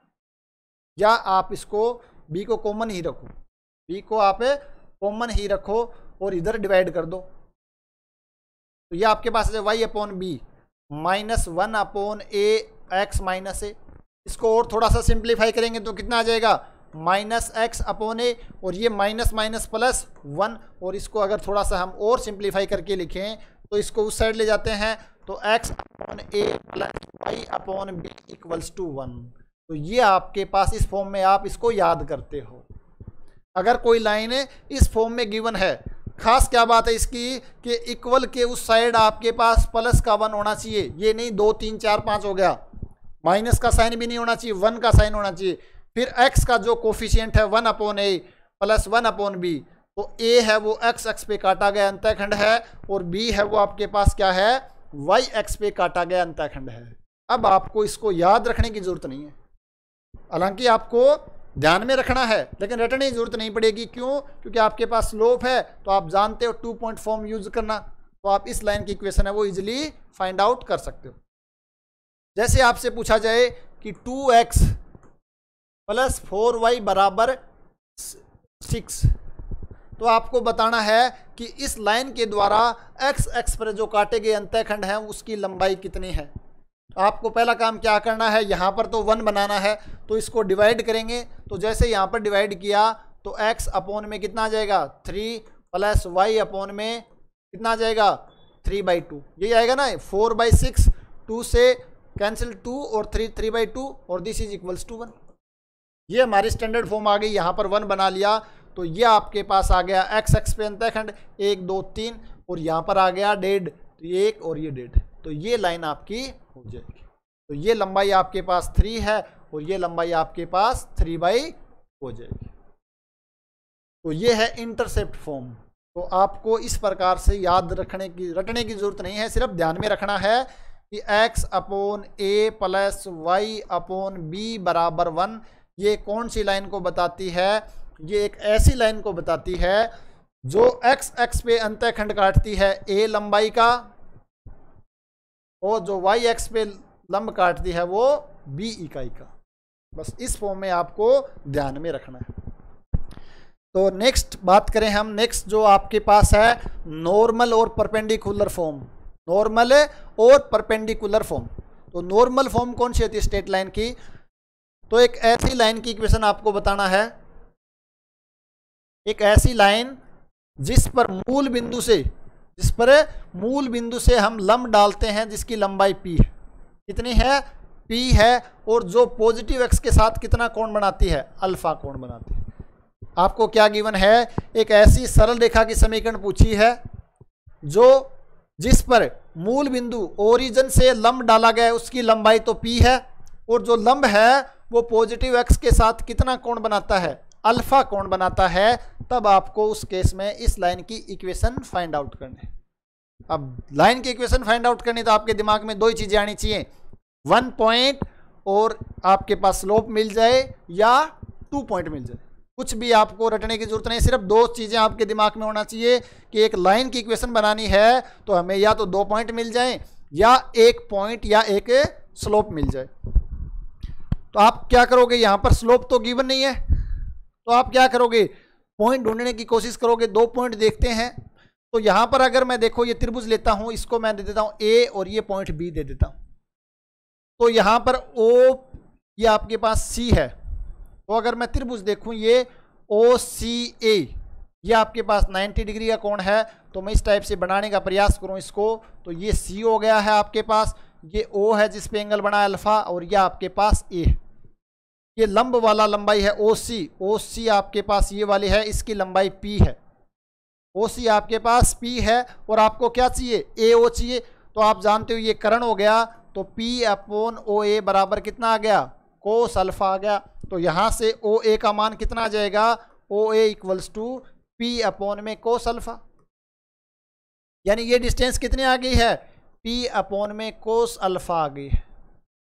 या आप इसको b को कॉमन ही रखो, b को आप कॉमन ही रखो और इधर डिवाइड कर दो। तो ये आपके पास है y upon b minus one upon a x minus a. इसको और थोड़ा सा सिंप्लीफाई करेंगे तो कितना आ जाएगा, माइनस एक्स अपॉन ए, और ये माइनस माइनस प्लस वन। और इसको अगर थोड़ा सा हम और सिंप्लीफाई करके लिखें तो इसको उस साइड ले जाते हैं, तो x upon a plus y upon b equals to one. तो ये आपके पास इस फॉर्म में आप इसको याद करते हो। अगर कोई लाइन इस फॉर्म में गिवन है, खास क्या बात है इसकी कि इक्वल के उस साइड आपके पास प्लस का वन होना चाहिए, ये नहीं दो तीन चार पाँच हो गया, माइनस का साइन भी नहीं होना चाहिए, वन का साइन होना चाहिए। फिर x का जो कोफिशिएंट है one upon a plus one upon b, तो a है वो x एक्स पे काटा गया अंतःखंड है, और b है वो आपके पास क्या है, y एक्स पे काटा गया अंतःखंड है। अब आपको इसको याद रखने की जरूरत नहीं है, हालांकि आपको ध्यान में रखना है लेकिन रटने की जरूरत नहीं पड़ेगी। क्यों? क्योंकि आपके पास स्लोप है तो आप जानते हो टू पॉइंट फॉर्म यूज करना, तो आप इस लाइन की इक्वेशन है वो इजिली फाइंड आउट कर सकते हो। जैसे आपसे पूछा जाए कि two x plus four y बराबर सिक्स, तो आपको बताना है कि इस लाइन के द्वारा x एक्स पर जो काटे गए अंतःखंड हैं उसकी लंबाई कितनी है। तो आपको पहला काम क्या करना है, यहाँ पर तो वन बनाना है, तो इसको डिवाइड करेंगे। तो जैसे यहाँ पर डिवाइड किया तो x अपॉन में कितना आ जाएगा, थ्री प्लस वाई अपॉन में कितना आ जाएगा, थ्री बाई टू, यही आएगा ना, फोर बाई सिक्स, टू से कैंसिल टू और थ्री थ्री बाई टू, और this is equals to one. ये हमारी स्टैंडर्ड फॉर्म आ गई, यहाँ पर वन बना लिया तो ये आपके पास आ गया एक्स एक्स पे अंतःखंड एक दो तीन, और यहाँ पर आ गया डेढ़, तो ये एक और ये डेढ़, तो ये लाइन आपकी हो जाएगी। तो ये लंबाई आपके पास थ्री है और ये लंबाई आपके पास थ्री बाई हो जाएगी। तो ये है इंटरसेप्ट फॉर्म। तो आपको इस प्रकार से याद रखने की रटने की जरूरत नहीं है, सिर्फ ध्यान में रखना है कि x upon a plus y upon b बराबर वन, ये कौन सी लाइन को बताती है, ये एक ऐसी लाइन को बताती है जो x एक्स पे अंतःखंड काटती है a लंबाई का, और जो y एक्स पे लंब काटती है वो b इकाई का। बस इस फॉर्म में आपको ध्यान में रखना है। तो नेक्स्ट बात करें हम, नेक्स्ट जो आपके पास है नॉर्मल और परपेंडिकुलर फॉर्म, नॉर्मल और परपेंडिकुलर फॉर्म। तो नॉर्मल फॉर्म कौन सी होती है स्ट्रेट लाइन की, तो एक ऐसी लाइन की इक्वेशन आपको बताना है, एक ऐसी लाइन जिस पर मूल बिंदु से जिस पर मूल बिंदु से हम लंब डालते हैं जिसकी लंबाई p है, कितनी है, p है, और जो पॉजिटिव x के साथ कितना कोण बनाती है, अल्फा कोण बनाती है। आपको क्या गिवन है, एक ऐसी सरल रेखा की समीकरण पूछी है जो जिस पर मूल बिंदु ओरिजिन से लंब डाला गया है उसकी लंबाई तो p है, और जो लंब है वो पॉजिटिव x के साथ कितना कोण बनाता है, अल्फा कोण बनाता है। तब आपको उस केस में इस लाइन की इक्वेशन फाइंड आउट करनी है। अब लाइन की इक्वेशन फाइंड आउट करनी तो आपके दिमाग में दो ही चीजें आनी चाहिए, वन पॉइंट और आपके पास स्लोप मिल जाए या टू पॉइंट मिल जाए, कुछ भी आपको रटने की जरूरत नहीं। सिर्फ दो चीज़ें आपके दिमाग में होना चाहिए कि एक लाइन की इक्वेशन बनानी है तो हमें या तो दो पॉइंट मिल जाएं या एक पॉइंट या एक स्लोप मिल जाए। तो आप क्या करोगे, यहाँ पर स्लोप तो गिवन नहीं है, तो आप क्या करोगे, पॉइंट ढूंढने की कोशिश करोगे। दो पॉइंट देखते हैं, तो यहाँ पर अगर मैं देखो ये त्रिभुज लेता हूँ, इसको मैं दे देता हूँ ए और ये पॉइंट बी दे देता हूँ। तो यहाँ पर ओ ये आपके पास सी है, तो अगर मैं त्रिभुज देखूँ ये ओ सी ए, ये आपके पास नब्बे डिग्री का कोण है, तो मैं इस टाइप से बनाने का प्रयास करूँ इसको, तो ये सी हो गया है आपके पास, ये ओ है जिस पे एंगल बना है अल्फा, और ये आपके पास ए है। ये लंब वाला लंबाई है ओ सी, ओ सी आपके पास ये वाली है, इसकी लंबाई पी है, ओ सी आपके पास पी है, और आपको क्या चाहिए, ए ओ चाहिए। तो आप जानते हो ये कर्ण हो गया, तो पी अपोन ओ ए बराबर कितना आ गया, कोस अल्फा आ गया। तो यहाँ से ओ ए का मान कितना आ जाएगा, O A equals to p upon में कोस अल्फा, यानी ये डिस्टेंस कितनी आ गई है, पी अपोन में कोस अल्फा आ गई है।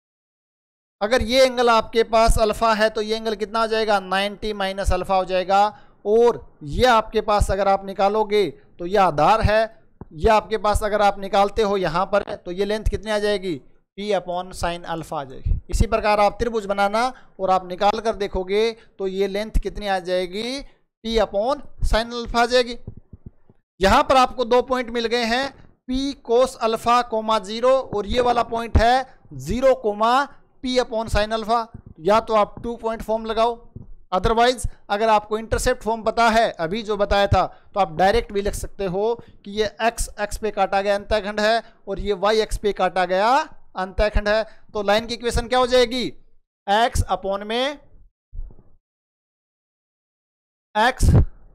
अगर ये एंगल आपके पास अल्फा है तो ये एंगल कितना आ जाएगा, नब्बे माइनस अल्फा हो जाएगा, और ये आपके पास अगर आप निकालोगे तो ये आधार है, ये आपके पास अगर आप निकालते हो यहाँ पर तो ये लेंथ कितनी आ जाएगी, पी अपॉन साइन अल्फा आ जाएगी। इसी प्रकार आप त्रिभुज बनाना और आप निकाल कर देखोगे तो ये लेंथ कितनी आ जाएगी, पी अपॉन साइन अल्फा आ जाएगी। यहाँ पर आपको दो पॉइंट मिल गए हैं, p cos alpha comma zero, और ये वाला पॉइंट है zero comma p upon sine alpha. या तो आप टू पॉइंट फॉर्म लगाओ, अदरवाइज अगर आपको इंटरसेप्ट फॉर्म पता है अभी जो बताया था, तो आप डायरेक्ट भी लिख सकते हो कि ये x x पे काटा गया अंतःखंड है और ये y x पे काटा गया अंतःखंड है। तो लाइन की इक्वेशन क्या हो जाएगी, x अपॉन में x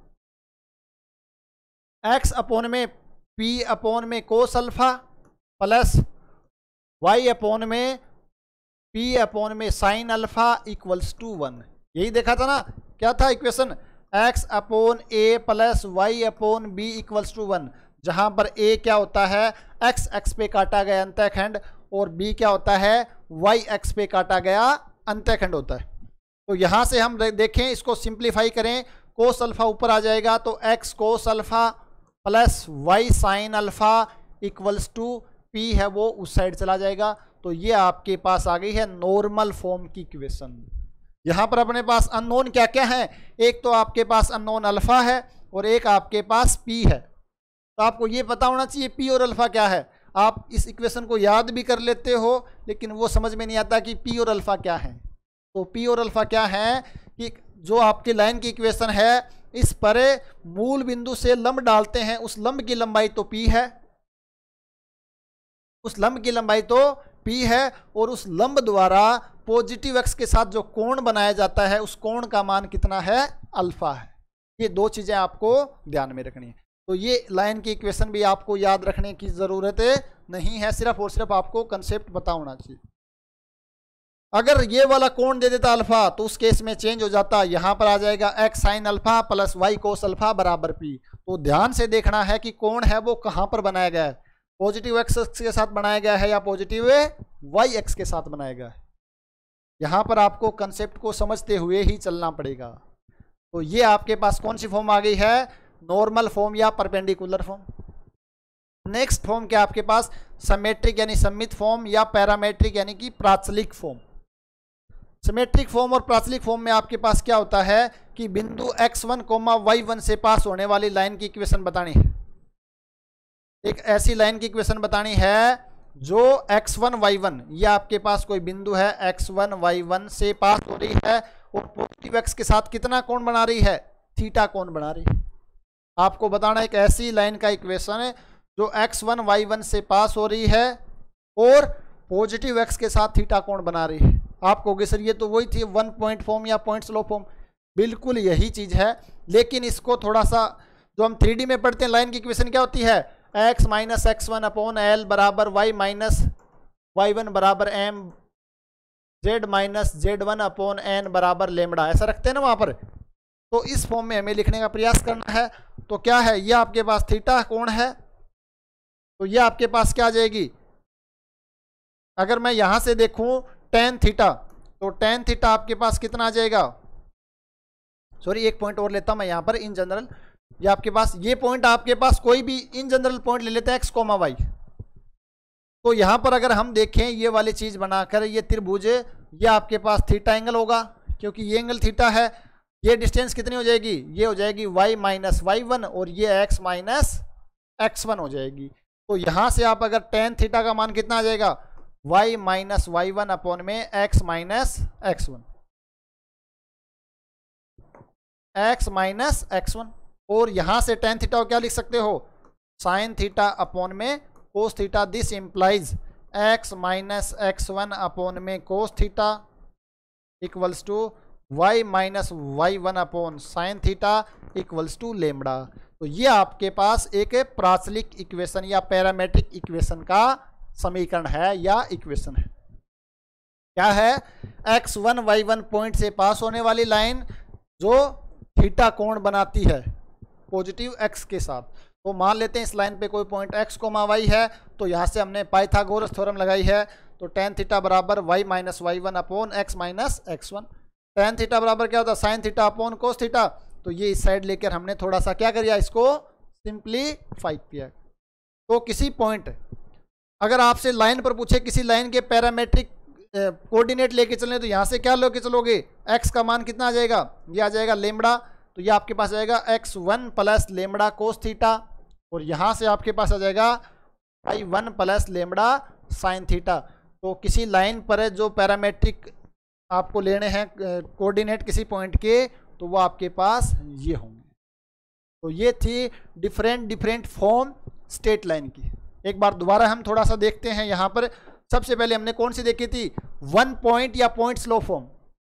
x अपॉन में p अपॉन में cos alpha plus y upon में p अपॉन में sine alpha equals to one. यही देखा था ना, क्या था equation, x upon a plus y upon b equals to one, जहां पर a क्या होता है, x x पे काटा गया अंतःखंड, और b क्या होता है, y x पे काटा गया अंतःखंड होता है। तो यहां से हम देखें, इसको सिंप्लीफाई करें, कोस अल्फा ऊपर आ जाएगा, तो x cos alpha plus y sine alpha equals to p है वो उस साइड चला जाएगा। तो ये आपके पास आ गई है नॉर्मल फॉर्म की इक्वेशन। यहाँ पर अपने पास अननोन क्या क्या है, एक तो आपके पास अननोन अल्फा है और एक आपके पास पी है। तो आपको ये पता होना चाहिए पी और अल्फा क्या है। आप इस इक्वेशन को याद भी कर लेते हो, लेकिन वो समझ में नहीं आता कि पी और अल्फा क्या है। तो पी और अल्फा क्या है कि जो आपकी लाइन की इक्वेशन है, इस पर मूल बिंदु से लंब डालते हैं, उस लंब की लंबाई तो पी है, उस लंब की लंबाई तो पी है, और उस लंब द्वारा पॉजिटिव एक्स के साथ जो कोण बनाया जाता है उस कोण का मान कितना है, अल्फा है। ये दो चीजें आपको ध्यान में रखनी है। तो ये लाइन की इक्वेशन भी आपको याद रखने की जरूरत नहीं है, सिर्फ और सिर्फ आपको कंसेप्ट पता होना चाहिए। अगर ये वाला कोण दे देता अल्फा तो उस केस में चेंज हो जाता, यहाँ पर आ जाएगा x sine alpha plus y cos alpha बराबर पी। तो ध्यान से देखना है कि कोण है वो कहाँ पर बनाया गया है, पॉजिटिव एक्स के साथ बनाया गया है या पॉजिटिव वाई एक्स के साथ बनाया गया है। यहाँ पर आपको कंसेप्ट को समझते हुए ही चलना पड़ेगा। तो ये आपके पास कौन सी फॉर्म आ गई है, नॉर्मल फॉर्म या परपेंडिकुलर फॉर्म। नेक्स्ट फॉर्म क्या आपके पास, सिमेट्रिक यानी सममित फॉर्म या पैरामेट्रिक यानी कि प्राचलिक फॉर्म। सिमेट्रिक फॉर्म और प्राचलिक फॉर्म में आपके पास क्या होता है कि बिंदु x one comma y one से पास होने वाली लाइन की इक्वेशन बतानी है। एक ऐसी लाइन की इक्वेशन बतानी है जो एक्स वन वाई वन, ये आपके पास कोई बिंदु है एक्स वन वाई वन से पास हो रही है और पॉजिटिव एक्स के साथ कितना कोण बना रही है, थीटा कोण बना रही है। आपको बताना एक ऐसी लाइन का इक्वेशन है जो एक्स वन वाई वन से पास हो रही है और पॉजिटिव एक्स के साथ थीटा कोण बना रही है। आप कहोगे सर ये तो वही थी वन पॉइंट फॉर्म या पॉइंट स्लो फॉर्म, बिल्कुल यही चीज है, लेकिन इसको थोड़ा सा जो हम थ्री डी में पढ़ते हैं, लाइन की इक्वेशन क्या होती है, x minus x one upon l बराबर वाई माइनस वाई वन बराबर m z minus z one upon n बराबर लेमड़ा, ऐसा रखते हैं ना वहाँ पर। तो इस फॉर्म में हमें लिखने का प्रयास करना है। तो क्या है, ये आपके पास थीटा कोण है, तो ये आपके पास क्या आ जाएगी, अगर मैं यहाँ से देखूँ टेन थीटा, तो टेन थीटा आपके पास कितना आ जाएगा, सॉरी एक पॉइंट और लेता हूं मैं यहाँ पर इन जनरल, ये आपके पास ये पॉइंट आपके पास कोई भी इन जनरल पॉइंट ले लेते हैं एक्स कोमा वाई। तो यहाँ पर अगर हम देखें ये वाली चीज बनाकर, ये त्रिभुज, ये आपके पास थीटा एंगल होगा क्योंकि ये एंगल थीटा है। ये डिस्टेंस कितनी हो जाएगी, ये हो जाएगी y माइनस वाई वन और ये x माइनस एक्स वन हो जाएगी। तो यहाँ से आप अगर टेन थीटा का मान कितना आ जाएगा, y minus y one upon में x minus x one, x minus x one. और यहाँ से टेन थीटा को क्या लिख सकते हो, साइन थीटा अपॉन में cos theta. This implies x minus x one upon में cos theta equals to y minus y one upon sine theta equals to lambda. तो ये आपके पास एक प्राचलिक इक्वेशन या पैरामेट्रिक इक्वेशन का समीकरण है या इक्वेशन है। क्या है, x one y one point से पास होने वाली लाइन जो थीटा कोण बनाती है पॉजिटिव एक्स के साथ। तो मान लेते हैं इस लाइन पे कोई पॉइंट एक्स कोमा वाई है, तो यहाँ से हमने पाइथागोरस थ्योरम लगाई है। तो टेन थीटा बराबर y minus y one upon x minus x one. Tan theta बराबर क्या होता है, sine theta upon cos theta. तो ये इस साइड लेकर हमने थोड़ा सा क्या किया, इसको सिंप्लीफाई किया। तो किसी पॉइंट, अगर आपसे लाइन पर पूछे किसी लाइन के पैरामेट्रिक कोऑर्डिनेट लेके चलें, तो यहाँ से क्या लेके चलोगे, एक्स का मान कितना आ जाएगा, ये आ जाएगा लेमड़ा। तो ये आपके पास आएगा x one plus lambda cos theta, और यहाँ से आपके पास आ जाएगा y one plus lambda sine theta. तो किसी लाइन पर जो पैरामेट्रिक आपको लेने हैं कोऑर्डिनेट किसी पॉइंट के, तो वो आपके पास ये होंगे। तो ये थी different different form straight line की। एक बार दोबारा हम थोड़ा सा देखते हैं। यहाँ पर सबसे पहले हमने कौन सी देखी थी, वन पॉइंट या point slope form.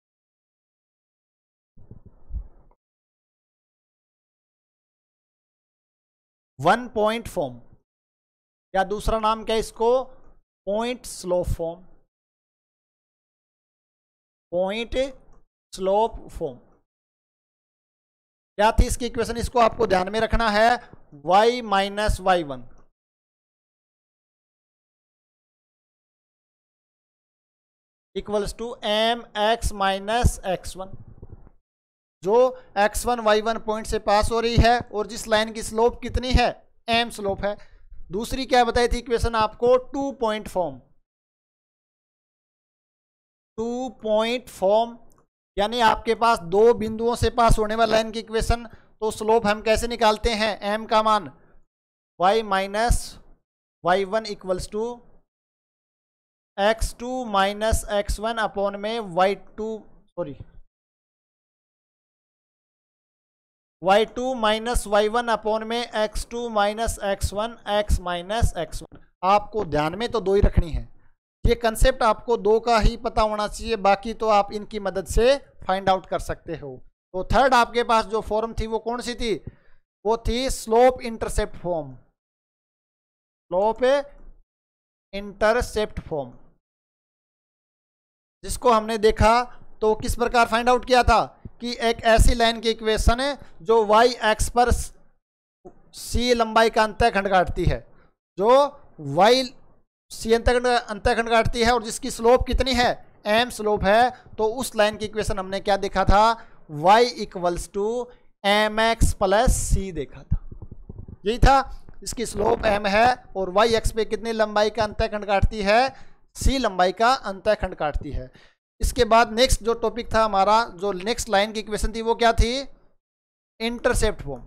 One point form या दूसरा नाम क्या है इसको, point slope form, point slope form. क्या थी इसकी इक्वेशन, इसको आपको ध्यान में रखना है, y minus y one equals to m x minus x one. जो x one y one point से पास हो रही है और जिस लाइन की स्लोप कितनी है, एम स्लोप है। दूसरी क्या बताई थी इक्वेशन आपको, two point form, two point form, यानी आपके पास दो बिंदुओं से पास होने वाली लाइन की इक्वेशन। तो स्लोप हम कैसे निकालते हैं, एम का मान y minus y one equals to x two minus x one upon में y two sorry y two minus y one upon में x two minus x one x minus x one. आपको ध्यान में तो दो ही रखनी है, ये कंसेप्ट आपको दो का ही पता होना चाहिए, बाकी तो आप इनकी मदद से फाइंड आउट कर सकते हो। तो थर्ड आपके पास जो फॉर्म थी वो कौन सी थी, वो थी slope intercept form, slope intercept form, जिसको हमने देखा तो किस प्रकार फाइंड आउट किया था कि एक ऐसी लाइन की इक्वेशन है जो वाई एक्स पर सी लंबाई का अंतःखंड काटती है, जो वाई सी अंतःखंड अंतःखंड काटती है और जिसकी स्लोप कितनी है, एम स्लोप है। तो उस लाइन की इक्वेशन हमने क्या देखा था, y equals to m x plus c देखा था। यही था, इसकी स्लोप m है और y एक्स पे कितनी लंबाई का अंतःखंड काटती है, c लंबाई का अंतःखंड काटती है। इसके बाद नेक्स्ट जो टॉपिक था हमारा, जो नेक्स्ट लाइन की इक्वेशन थी वो क्या थी, इंटरसेप्ट फॉर्म,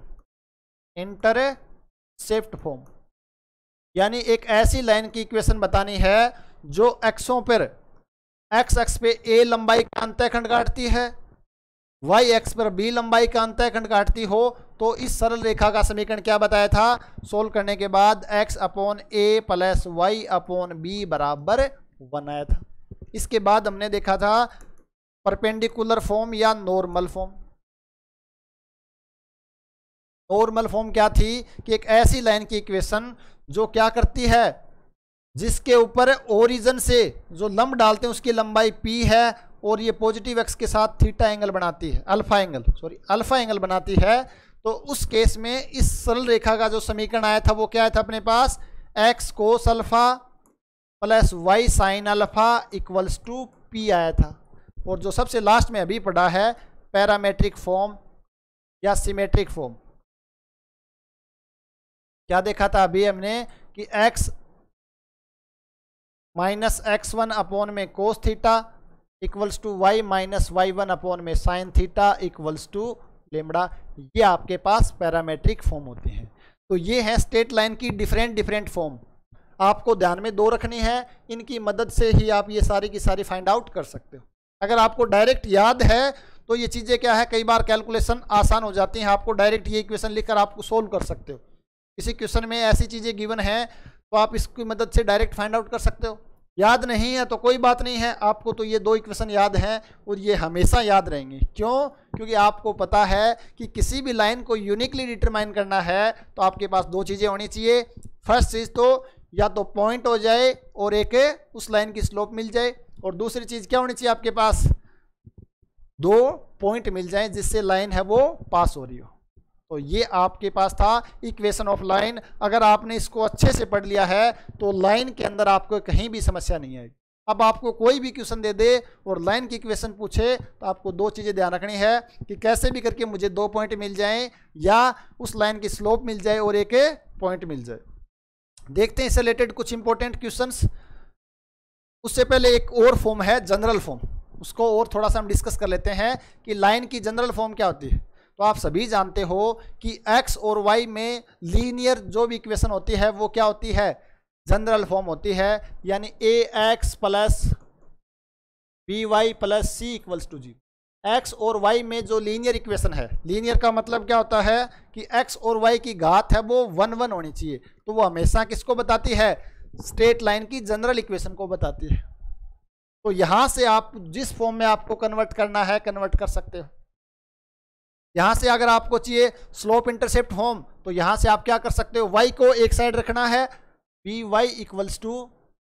इंटरसेप्ट फॉर्म, यानी एक ऐसी लाइन की इक्वेशन बतानी है जो एक्सों पर एक्स एक्स पे a लंबाई का अंतःखंड काटती है, y एक्स पर b लंबाई का अंतःखंड काटती हो। तो इस सरल रेखा का समीकरण क्या बताया था, सोल्व करने के बाद x upon a plus y upon b बराबर वन आया था। इसके बाद हमने देखा था परपेंडिकुलर फॉर्म या नॉर्मल फॉर्म। नॉर्मल फॉर्म क्या थी कि एक ऐसी लाइन की इक्वेशन जो क्या करती है, जिसके ऊपर ओरिजिन से जो लंब डालते हैं उसकी लंबाई p है और ये पॉजिटिव एक्स के साथ थीटा एंगल बनाती है, alpha angle sorry alpha angle बनाती है। तो उस केस में इस सरल रेखा का जो समीकरण आया था वो क्या आया था अपने पास, x cos alpha plus y sine alpha equals to p आया था। और जो सबसे लास्ट में अभी पढ़ा है पैरामेट्रिक फॉर्म या सिमेट्रिक फॉर्म, क्या देखा था अभी हमने कि x minus x one upon में cos theta equals to y minus y one upon में sine theta equals to lambda. ये आपके पास पैरामेट्रिक फॉर्म होते हैं। तो ये है स्ट्रेट लाइन की डिफरेंट डिफरेंट फॉर्म, आपको ध्यान में दो रखनी है, इनकी मदद से ही आप ये सारी की सारी फाइंड आउट कर सकते हो। अगर आपको डायरेक्ट याद है तो ये चीज़ें क्या है, कई बार कैलकुलेशन आसान हो जाती हैं, आपको डायरेक्ट ये इक्वेशन लिखकर आपको सोल्व कर सकते हो। किसी क्वेश्चन में ऐसी चीज़ें गिवन है तो आप इसकी मदद से डायरेक्ट फाइंड आउट कर सकते हो। याद नहीं है तो कोई बात नहीं है, आपको तो ये दो इक्वेशन याद हैं और ये हमेशा याद रहेंगे। क्यों? क्योंकि आपको पता है कि किसी भी लाइन को यूनिकली डिटरमाइन करना है तो आपके पास दो चीज़ें होनी चाहिए। फर्स्ट चीज़ तो या तो पॉइंट हो जाए और एक उस लाइन की स्लोप मिल जाए, और दूसरी चीज़ क्या होनी चाहिए आपके पास, दो पॉइंट मिल जाए जिससे लाइन है वो पास हो रही हो। तो ये आपके पास था इक्वेशन ऑफ लाइन। अगर आपने इसको अच्छे से पढ़ लिया है तो लाइन के अंदर आपको कहीं भी समस्या नहीं आएगी। अब आपको कोई भी क्वेश्चन दे दे और लाइन की इक्वेशन पूछे तो आपको दो चीज़ें ध्यान रखनी है कि कैसे भी करके मुझे दो पॉइंट मिल जाएं या उस लाइन की स्लोप मिल जाए और एक पॉइंट मिल जाए। देखते हैं इससे रिलेटेड कुछ इंपॉर्टेंट क्वेश्चंस। उससे पहले एक और फॉर्म है जनरल फॉर्म, उसको और थोड़ा सा हम डिस्कस कर लेते हैं कि लाइन की जनरल फॉर्म क्या होती है। तो आप सभी जानते हो कि x और y में लीनियर जो भी इक्वेशन होती है वो क्या होती है, जनरल फॉर्म होती है। यानी a x plus B y plus c equals to g. X और वाई में जो लीनियर इक्वेशन है, लीनियर का मतलब क्या होता है कि x और y की घात है वो वन वन होनी चाहिए। तो वो हमेशा किसको बताती है, स्ट्रेट लाइन की जनरल इक्वेशन को बताती है। तो यहां से आप जिस फॉर्म में आपको कन्वर्ट करना है कन्वर्ट कर सकते हो। यहां से अगर आपको चाहिए स्लोप इंटरसेप्ट फॉर्म तो यहां से आप क्या कर सकते हो, y को एक साइड रखना है, b y equals to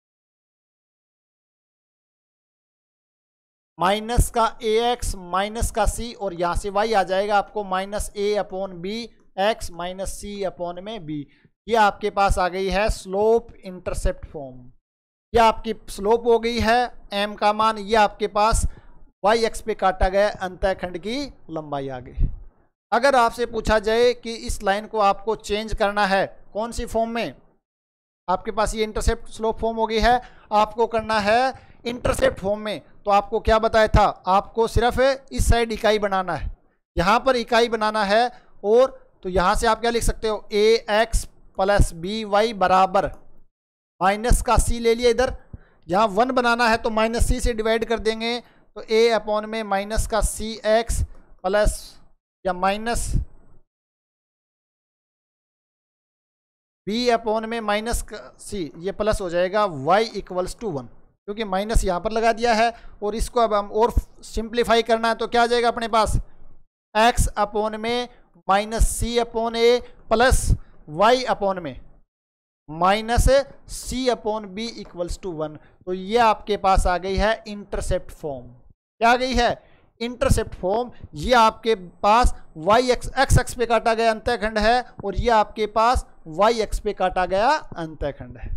minus का ए एक्स माइनस का सी, और यहां से y आ जाएगा आपको minus a upon b x minus c upon में b। ये आपके पास आ गई है स्लोप इंटरसेप्ट फॉर्म। ये आपकी स्लोप हो गई है m का मान, ये आपके पास y एक्स पे काटा गया अंतःखंड की लंबाई आ गई। अगर आपसे पूछा जाए कि इस लाइन को आपको चेंज करना है कौन सी फॉर्म में, आपके पास ये इंटरसेप्ट स्लोप फॉर्म हो गई है, आपको करना है इंटरसेप्ट फॉर्म में, तो आपको क्या बताया था, आपको सिर्फ इस साइड इकाई बनाना है, यहाँ पर इकाई बनाना है। और तो यहाँ से आप क्या लिख सकते हो, A x plus B Y बराबर माइनस का सी ले लिया, इधर यहाँ वन बनाना है तो माइनस सी से डिवाइड कर देंगे, तो ए अपॉन में माइनस का सी एक्स प्लस या माइनस बी अपॉन में माइनस का सी, ये प्लस हो जाएगा y इक्वल्स टू वन, क्योंकि माइनस यहाँ पर लगा दिया है। और इसको अब हम और सिंप्लीफाई करना है तो क्या आ जाएगा अपने पास, x अपॉन में minus c upon a plus y upon में minus c upon b equals to one. तो ये आपके पास आ गई है इंटरसेप्ट फॉर्म। क्या आ गई है, इंटरसेप्ट फॉर्म। ये आपके पास वाई एक्स एक्स एक्स पे काटा गया अंतःखंड है और ये आपके पास वाई एक्स पे काटा गया अंतःखंड है।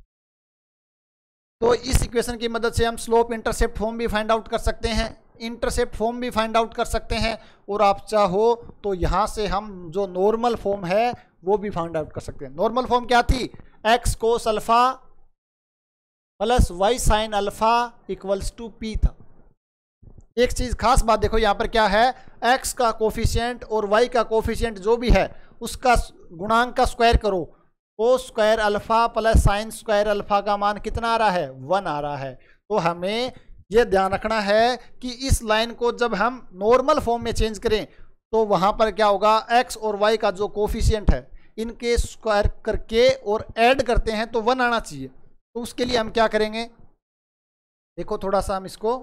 तो इस इक्वेशन की मदद से हम स्लोप इंटरसेप्ट फॉर्म भी फाइंड आउट कर सकते हैं, इंटरसेप्ट फॉर्म भी फाइंड आउट कर सकते हैं, और आप चाहो तो यहाँ से हम जो नॉर्मल फॉर्म है वो भी फाइंड आउट कर सकते हैं। नॉर्मल फॉर्म क्या थी, x cos alpha plus y sine alpha equals to p था। एक चीज खास बात देखो यहाँ पर क्या है, x का कोफिशिएंट और y का कोफिशिएंट जो भी है उसका गुणांक का स्क्वायर करो, cos square alpha plus sine square alpha का मान कितना आ रहा है, वन आ रहा है। तो हमें यह ध्यान रखना है कि इस लाइन को जब हम नॉर्मल फॉर्म में चेंज करें तो वहां पर क्या होगा, x और y का जो कोफिशिएंट है इनके स्क्वायर करके और ऐड करते हैं तो वन आना चाहिए। तो उसके लिए हम क्या करेंगे, देखो थोड़ा सा हम इसको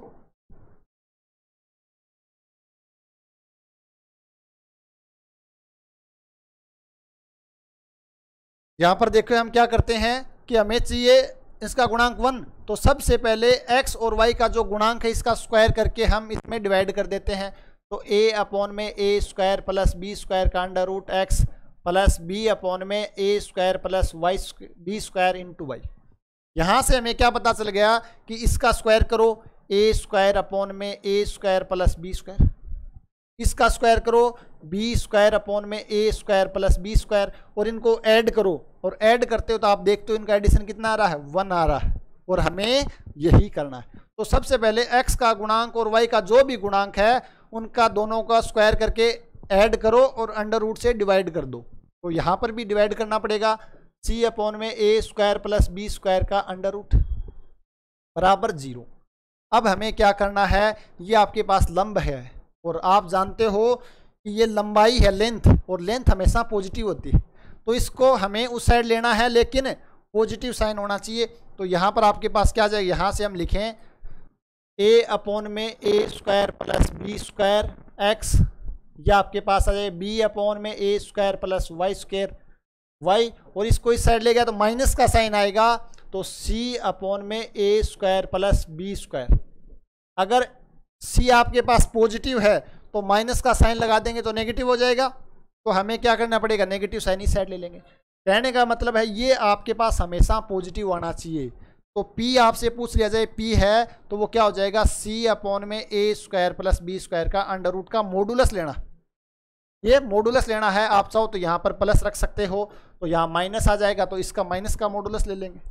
यहाँ पर देखो, हम क्या करते हैं कि हमें चाहिए इसका गुणांक वन, तो सबसे पहले x और y का जो गुणांक है इसका स्क्वायर करके हम इसमें डिवाइड कर देते हैं। तो a अपॉन में a square plus b square का under root x plus b upon में a square plus y b square into y. यहाँ से हमें क्या पता चल गया कि इसका स्क्वायर करो, ए स्क्वायर अपॉन में a square plus b square, इसका स्क्वायर करो बी स्क्वायर अपॉन में a square plus b square, और इनको ऐड करो, और ऐड करते हो तो आप देखते हो इनका एडिशन कितना आ रहा है, वन आ रहा है, और हमें यही करना है। तो सबसे पहले x का गुणांक और y का जो भी गुणांक है उनका दोनों का स्क्वायर करके ऐड करो और अंडर रूट से डिवाइड कर दो। तो यहाँ पर भी डिवाइड करना पड़ेगा, c अपॉन में a square plus b square का अंडर रूट बराबर जीरो। अब हमें क्या करना है, ये आपके पास लंब है और आप जानते हो कि ये लंबाई है लेंथ, और लेंथ हमेशा पॉजिटिव होती है, तो इसको हमें उस साइड लेना है लेकिन पॉजिटिव साइन होना चाहिए। तो यहाँ पर आपके पास क्या जाएगा, यहाँ से हम लिखें a अपॉन में a square plus b square x, या आपके पास आ जाए b अपॉन में a square plus y square y, और इसको इस साइड ले गया तो माइनस का साइन आएगा, तो c अपॉन में a square plus b square. अगर c आपके पास पॉजिटिव है तो माइनस का साइन लगा देंगे तो नेगेटिव हो जाएगा, तो हमें क्या करना पड़ेगा, नेगेटिव साइन इस साइड ले लेंगे। कहने का मतलब है ये आपके पास हमेशा पॉजिटिव आना चाहिए। तो P आपसे पूछ लिया जाए P है तो वो क्या हो जाएगा, c अपॉन में a square plus b square का अंडर रूट का मॉडुलस लेना, ये मॉडुलस लेना है। आप चाहो तो यहाँ पर प्लस रख सकते हो, तो यहाँ माइनस आ जाएगा तो इसका माइनस का मॉडुलस ले लेंगे।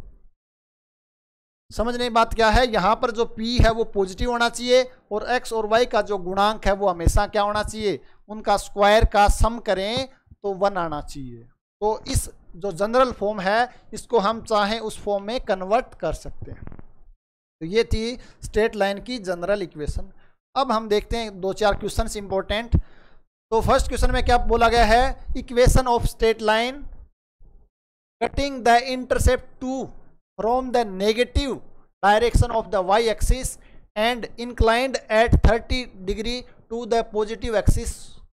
समझने की बात क्या है, यहाँ पर जो P है वो पॉजिटिव होना चाहिए और x और y का जो गुणांक है वो हमेशा क्या होना चाहिए, उनका स्क्वायर का सम करें तो वन आना चाहिए। तो इस जो जनरल फॉर्म है इसको हम चाहें उस फॉर्म में कन्वर्ट कर सकते हैं। तो ये थी स्ट्रेट लाइन की जनरल इक्वेशन। अब हम देखते हैं दो चार क्वेश्चंस इंपॉर्टेंट। तो फर्स्ट क्वेश्चन में क्या बोला गया है, equation of straight line cutting the intercept two from the negative direction of the y axis and inclined at thirty degree to the positive axis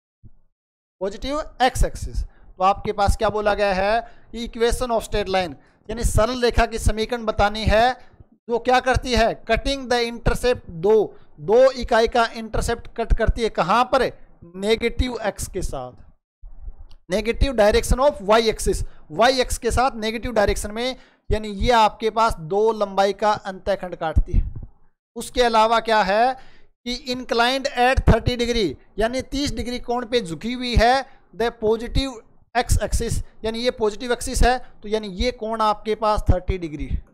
positive x axis. तो आपके पास क्या बोला गया है, इक्वेशन ऑफ स्ट्रेट लाइन यानी सरल रेखा की समीकरण बतानी है जो क्या करती है, कटिंग द इंटरसेप्ट, दो दो इकाई का इंटरसेप्ट कट करती है, कहां पर, नेगेटिव एक्स के साथ, negative direction of y axis, y x के साथ नेगेटिव डायरेक्शन में, यानी ये आपके पास दो लंबाई का अंतःखंड काटती है। उसके अलावा क्या है कि इंक्लाइंड एट थर्टी डिग्री यानी तीस डिग्री कोण पे झुकी हुई है, द पॉजिटिव एक्स एक्सिस यानी ये पॉजिटिव एक्सिस है, तो यानी ये कोण आपके पास थर्टी डिग्री है।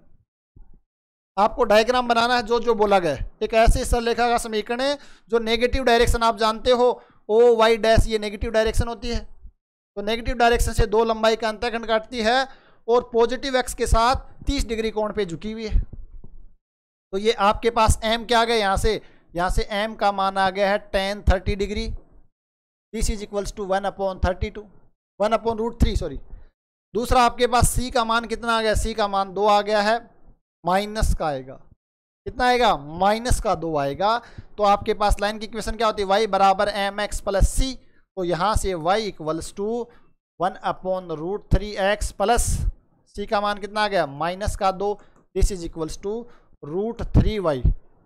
आपको डायग्राम बनाना है जो जो बोला गया है। एक ऐसे सरलरेखा का समीकरण है जो नेगेटिव डायरेक्शन आप जानते हो, ओ वाई डैश ये नेगेटिव डायरेक्शन होती है, तो नेगेटिव डायरेक्शन से दो लंबाई का अंतःखंड काटती है और पॉजिटिव एक्स के साथ तीस डिग्री कोण पे झुकी हुई है। तो ये आपके पास m क्या आ गया, यहाँ से यहाँ से m का मान आ गया है tan thirty degree, this is equals to one upon thirty to one upon root three sorry. दूसरा आपके पास c का मान कितना आ गया, c का मान दो आ गया है, माइनस का आएगा, कितना आएगा, माइनस का दो आएगा। तो आपके पास लाइन की इक्वेशन क्या होती है, y बराबर एम एक्स प्लस सी, तो यहाँ से y equals to one upon root three x plus c का मान कितना आ गया, माइनस का दो, this is equals to root three y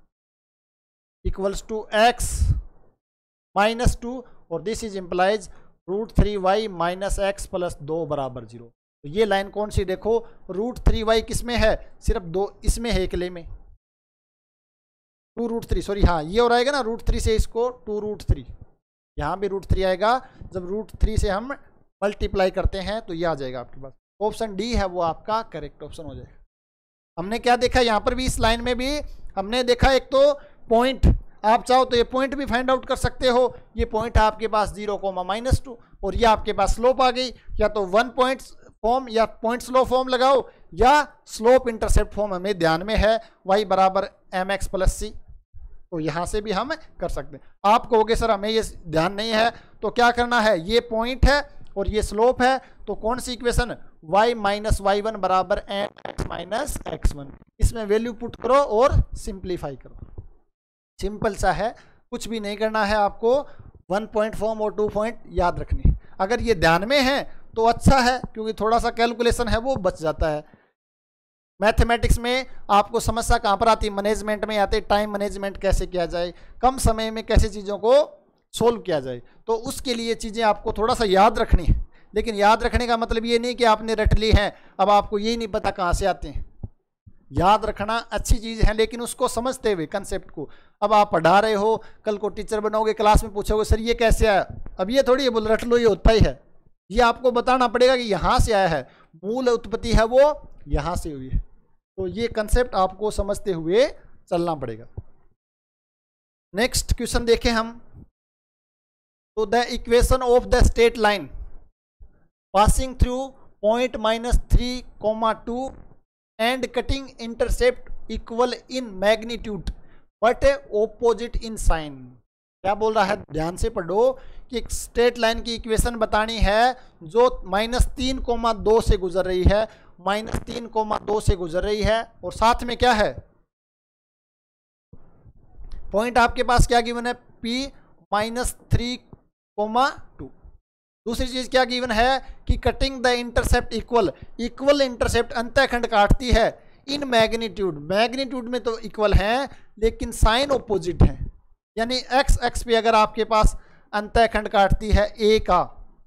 equals to x minus two, और this is implies root three y minus x plus दो बराबर जीरो। तो ये लाइन कौन सी, देखो रूट थ्री वाई किस में है, सिर्फ दो इसमें है, अकेले में टू रूट थ्री सॉरी हाँ ये और आएगा ना, रूट थ्री से इसको टू रूट थ्री, यहाँ भी रूट थ्री आएगा, जब रूट थ्री से हम मल्टीप्लाई करते हैं तो ये आ जाएगा आपके पास। ऑप्शन डी है वो आपका करेक्ट ऑप्शन हो जाएगा। हमने क्या देखा यहाँ पर भी, इस लाइन में भी हमने देखा एक तो पॉइंट, आप चाहो तो ये पॉइंट भी फाइंड आउट कर सकते हो, ये पॉइंट है आपके पास जीरो कोमा माइनस टू, और ये आपके पास स्लोप आ गई, या तो वन पॉइंट फॉर्म या पॉइंट स्लोप फॉर्म लगाओ, या स्लोप इंटरसेप्ट फॉर्म हमें ध्यान में है, y बराबर एम एक्स प्लस सी, तो यहाँ से भी हम कर सकते हैं। आप कहोगे सर हमें ये ध्यान नहीं है, तो क्या करना है, ये पॉइंट है और ये स्लोप है, तो कौन सी इक्वेशन, y माइनस वाई वन बराबर m x minus x one, इसमें वैल्यू पुट करो और सिंप्लीफाई करो। सिंपल सा है, कुछ भी नहीं करना है आपको, वन पॉइंट फॉर्म और टू पॉइंट याद रखनी। अगर ये ध्यान में है तो अच्छा है, क्योंकि थोड़ा सा कैलकुलेशन है वो बच जाता है। मैथमेटिक्स में आपको समस्या कहाँ पर आती है, मैनेजमेंट में आते, टाइम मैनेजमेंट कैसे किया जाए, कम समय में कैसे चीज़ों को सोल्व किया जाए, तो उसके लिए चीज़ें आपको थोड़ा सा याद रखनी है। लेकिन याद रखने का मतलब ये नहीं कि आपने रट ली है, अब आपको यही नहीं पता कहाँ से आते हैं। याद रखना अच्छी चीज है, लेकिन उसको समझते हुए कंसेप्ट को। अब आप पढ़ा रहे हो, कल को टीचर बनोगे, क्लास में पूछोगे सर ये कैसे आया, अब ये थोड़ी है बोल रट लो ये होता ही है, ये आपको बताना पड़ेगा कि यहाँ से आया है, मूल उत्पत्ति है वो यहाँ से हुई है। तो ये कंसेप्ट आपको समझते हुए चलना पड़ेगा। नेक्स्ट क्वेश्चन देखें हम, तो the equation of the straight line passing through point minus three comma two and cutting intercept equal in magnitude but opposite in sign. क्या बोल रहा है, ध्यान से पढ़ो कि एक स्ट्रेट लाइन की इक्वेशन बतानी है जो माइनस तीन कोमा दो से गुजर रही है, माइनस तीन कोमा दो से गुजर रही है, और साथ में क्या है, पॉइंट आपके पास क्या गिवन है, P minus three comma two. दूसरी चीज क्या गिवन है कि cutting the intercept equal, equal intercept अंतःखंड काटती है इन मैग्नीट्यूड, मैग्नीट्यूड में तो इक्वल है लेकिन साइन ऑपोजिट है, यानी एक्स एक्स पे अगर आपके पास अंतःखंड काटती है ए का,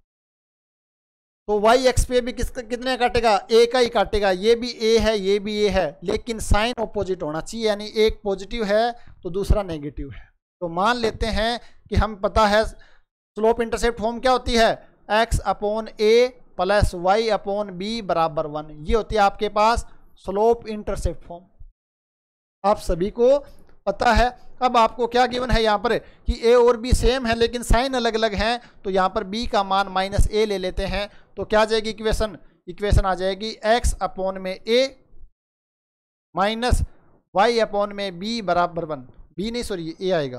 तो वाई एक्स पे भी किस कितने काटेगा, ए का ही काटेगा। ये भी ए है ये भी ए है, लेकिन साइन ऑपोजिट होना चाहिए, यानी एक पॉजिटिव है तो दूसरा नेगेटिव है। तो मान लेते हैं कि हम पता है स्लोप इंटरसेप्ट फॉर्म क्या होती है, x upon a plus y upon b बराबर वन, ये होती है आपके पास स्लोप इंटरसेप्ट फॉर्म, आप सभी को पता है। अब आपको क्या गिवन है यहाँ पर कि ए और बी सेम है लेकिन साइन अलग अलग हैं, तो यहाँ पर बी का मान माइनस ए ले लेते हैं, तो क्या आ जाएगी इक्वेशन, इक्वेशन आ जाएगी एक्स अपॉन में ए माइनस वाई अपॉन में बी बराबर वन, बी नहीं सॉरी ए आएगा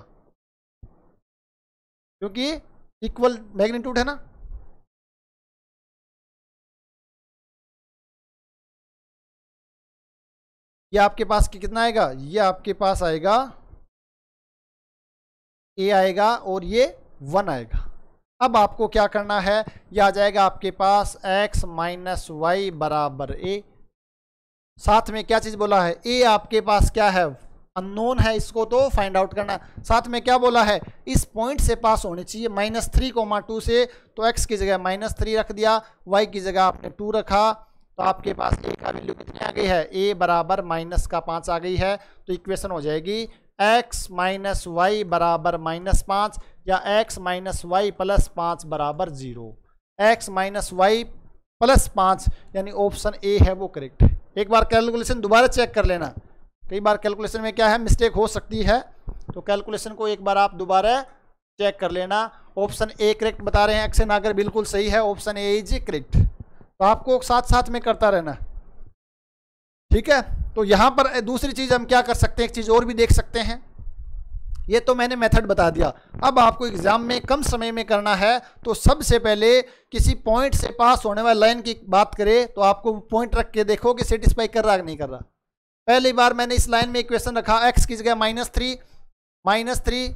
क्योंकि इक्वल मैग्नीट्यूड है ना। ये आपके पास कितना आएगा, ये आपके पास आएगा ए आएगा और ये वन आएगा। अब आपको क्या करना है, ये आ जाएगा आपके पास x माइनस वाई बराबर ए, साथ में क्या चीज बोला है, ए आपके पास क्या है, अननोन है, इसको तो फाइंड आउट करना। साथ में क्या बोला है, इस पॉइंट से पास होनी चाहिए माइनस थ्री कोमा टू से, तो x की जगह माइनस थ्री रख दिया, y की जगह आपने टू रखा, तो आपके पास a का वैल्यू कितनी आ गई है, a बराबर माइनस का पाँच आ गई है। तो इक्वेशन हो जाएगी x माइनस वाई बराबर माइनस पाँच या x माइनस वाई प्लस पाँच बराबर zero. x minus y plus पाँच यानी ऑप्शन ए है वो करेक्ट है। एक बार कैलकुलेशन दोबारा चेक कर लेना, कई बार कैलकुलेशन में क्या है मिस्टेक हो सकती है, तो कैलकुलेशन को एक बार आप दोबारा चेक कर लेना। ऑप्शन ए करेक्ट बता रहे हैं, एक्शन अगर बिल्कुल सही है, ऑप्शन ए इज करेक्ट। तो आपको साथ साथ में करता रहना, ठीक है। तो यहाँ पर दूसरी चीज हम क्या कर सकते हैं, एक चीज और भी देख सकते हैं, ये तो मैंने मेथड बता दिया। अब आपको एग्जाम में कम समय में करना है, तो सबसे पहले किसी पॉइंट से पास होने वाली लाइन की बात करें तो आपको पॉइंट रख के देखो कि सेटिस्फाई कर रहा है कि नहीं कर रहा। पहली बार मैंने इस लाइन में इक्वेशन रखा, एक्स की जगह minus three minus three